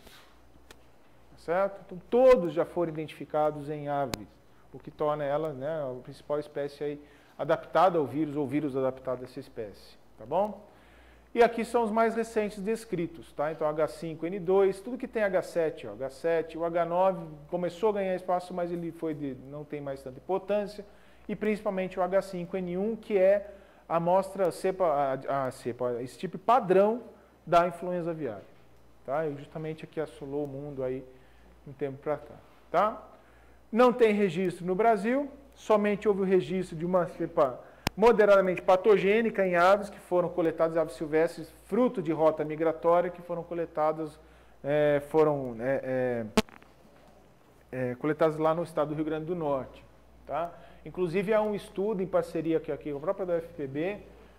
Speaker 1: certo? Então, todos já foram identificados em aves, o que torna ela, né, a principal espécie aí adaptada ao vírus, ou vírus adaptado a essa espécie, tá bom? E aqui são os mais recentes descritos, tá? Então, H cinco N dois, tudo que tem H sete, ó, H sete, o H nove começou a ganhar espaço, mas ele foi de, não tem mais tanta importância, e principalmente o H cinco N um, que é a amostra, cepa, a, a cepa, esse tipo padrão da influenza aviária, tá? E justamente aqui assolou o mundo aí um tempo para cá, tá? Não tem registro no Brasil, somente houve o registro de uma cepa moderadamente patogênica em aves que foram coletadas, aves silvestres, fruto de rota migratória, que foram coletadas, é, foram é, é, é, coletadas lá no estado do Rio Grande do Norte. Tá? Inclusive, há um estudo em parceria aqui, aqui com a própria da U F P B,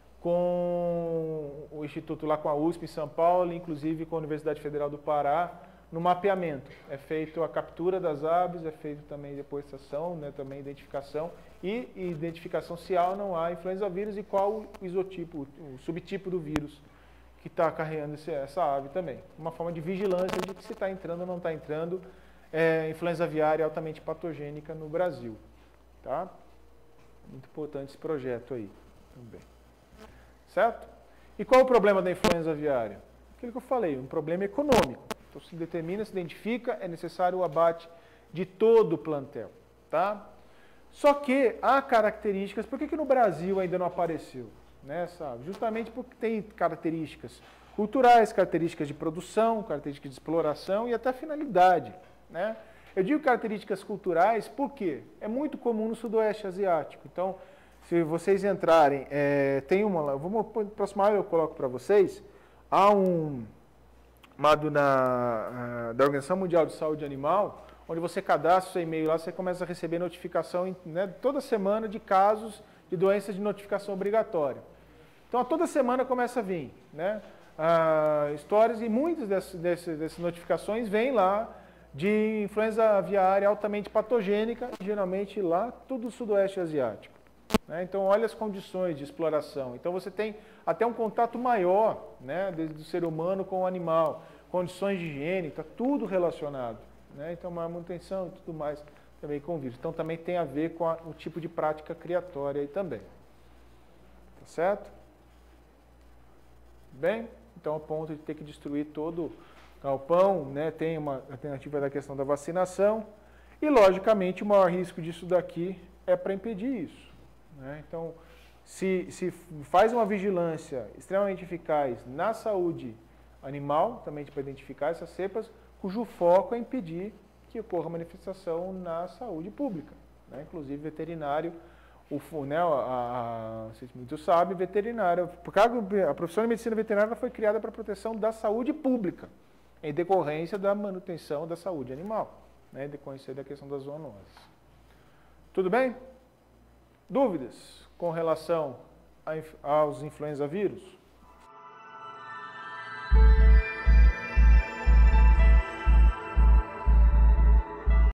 Speaker 1: com o Instituto lá com a U S P em São Paulo, inclusive com a Universidade Federal do Pará, no mapeamento. É feito a captura das aves, é feito também depois a estação, né, também identificação, e identificação se há ou não há influenza vírus e qual o isotipo, o subtipo do vírus que está carregando esse, essa ave também. Uma forma de vigilância de que se está entrando ou não está entrando é, influenza aviária altamente patogênica no Brasil. Tá? Muito importante esse projeto aí também. Certo? E qual o problema da influenza aviária? aquilo que eu falei, um problema econômico. Então se determina, se identifica, é necessário o abate de todo o plantel, tá? Só que há características, por que que no Brasil ainda não apareceu? Né, sabe? Justamente porque tem características culturais, características de produção, características de exploração e até finalidade, né? Eu digo características culturais porque é muito comum no Sudoeste Asiático. Então, se vocês entrarem, é, tem uma, vamos próxima aula eu coloco para vocês, há um chamado na da Organização Mundial de Saúde Animal, onde você cadastra o seu e-mail lá, você começa a receber notificação, né, toda semana de casos de doenças de notificação obrigatória. Então, toda semana começa a vir, né, ah, histórias, e muitas dessas, dessas, dessas notificações vêm lá de influenza aviária altamente patogênica, geralmente lá tudo do Sudoeste Asiático. Né? Então, olha as condições de exploração. Então, você tem até um contato maior, né, do ser humano com o animal, condições de higiene, está tudo relacionado. Né? Então, manutenção e tudo mais também com vírus. Então, também tem a ver com a, o tipo de prática criatória aí também. Tá certo? Bem, então, a ponto de ter que destruir todo o galpão, né? Tem uma alternativa da questão da vacinação. E, logicamente, o maior risco disso daqui é para impedir isso. Né? Então, se, se faz uma vigilância extremamente eficaz na saúde animal, também para identificar essas cepas, cujo foco é impedir que ocorra manifestação na saúde pública. Né? Inclusive, veterinário, o, né, a, a, vocês muito sabem, veterinário, por causa, a profissão de medicina veterinária foi criada para a proteção da saúde pública, em decorrência da manutenção da saúde animal, né, em decorrência da questão das zoonoses. Tudo bem? Dúvidas com relação a, aos influenza vírus?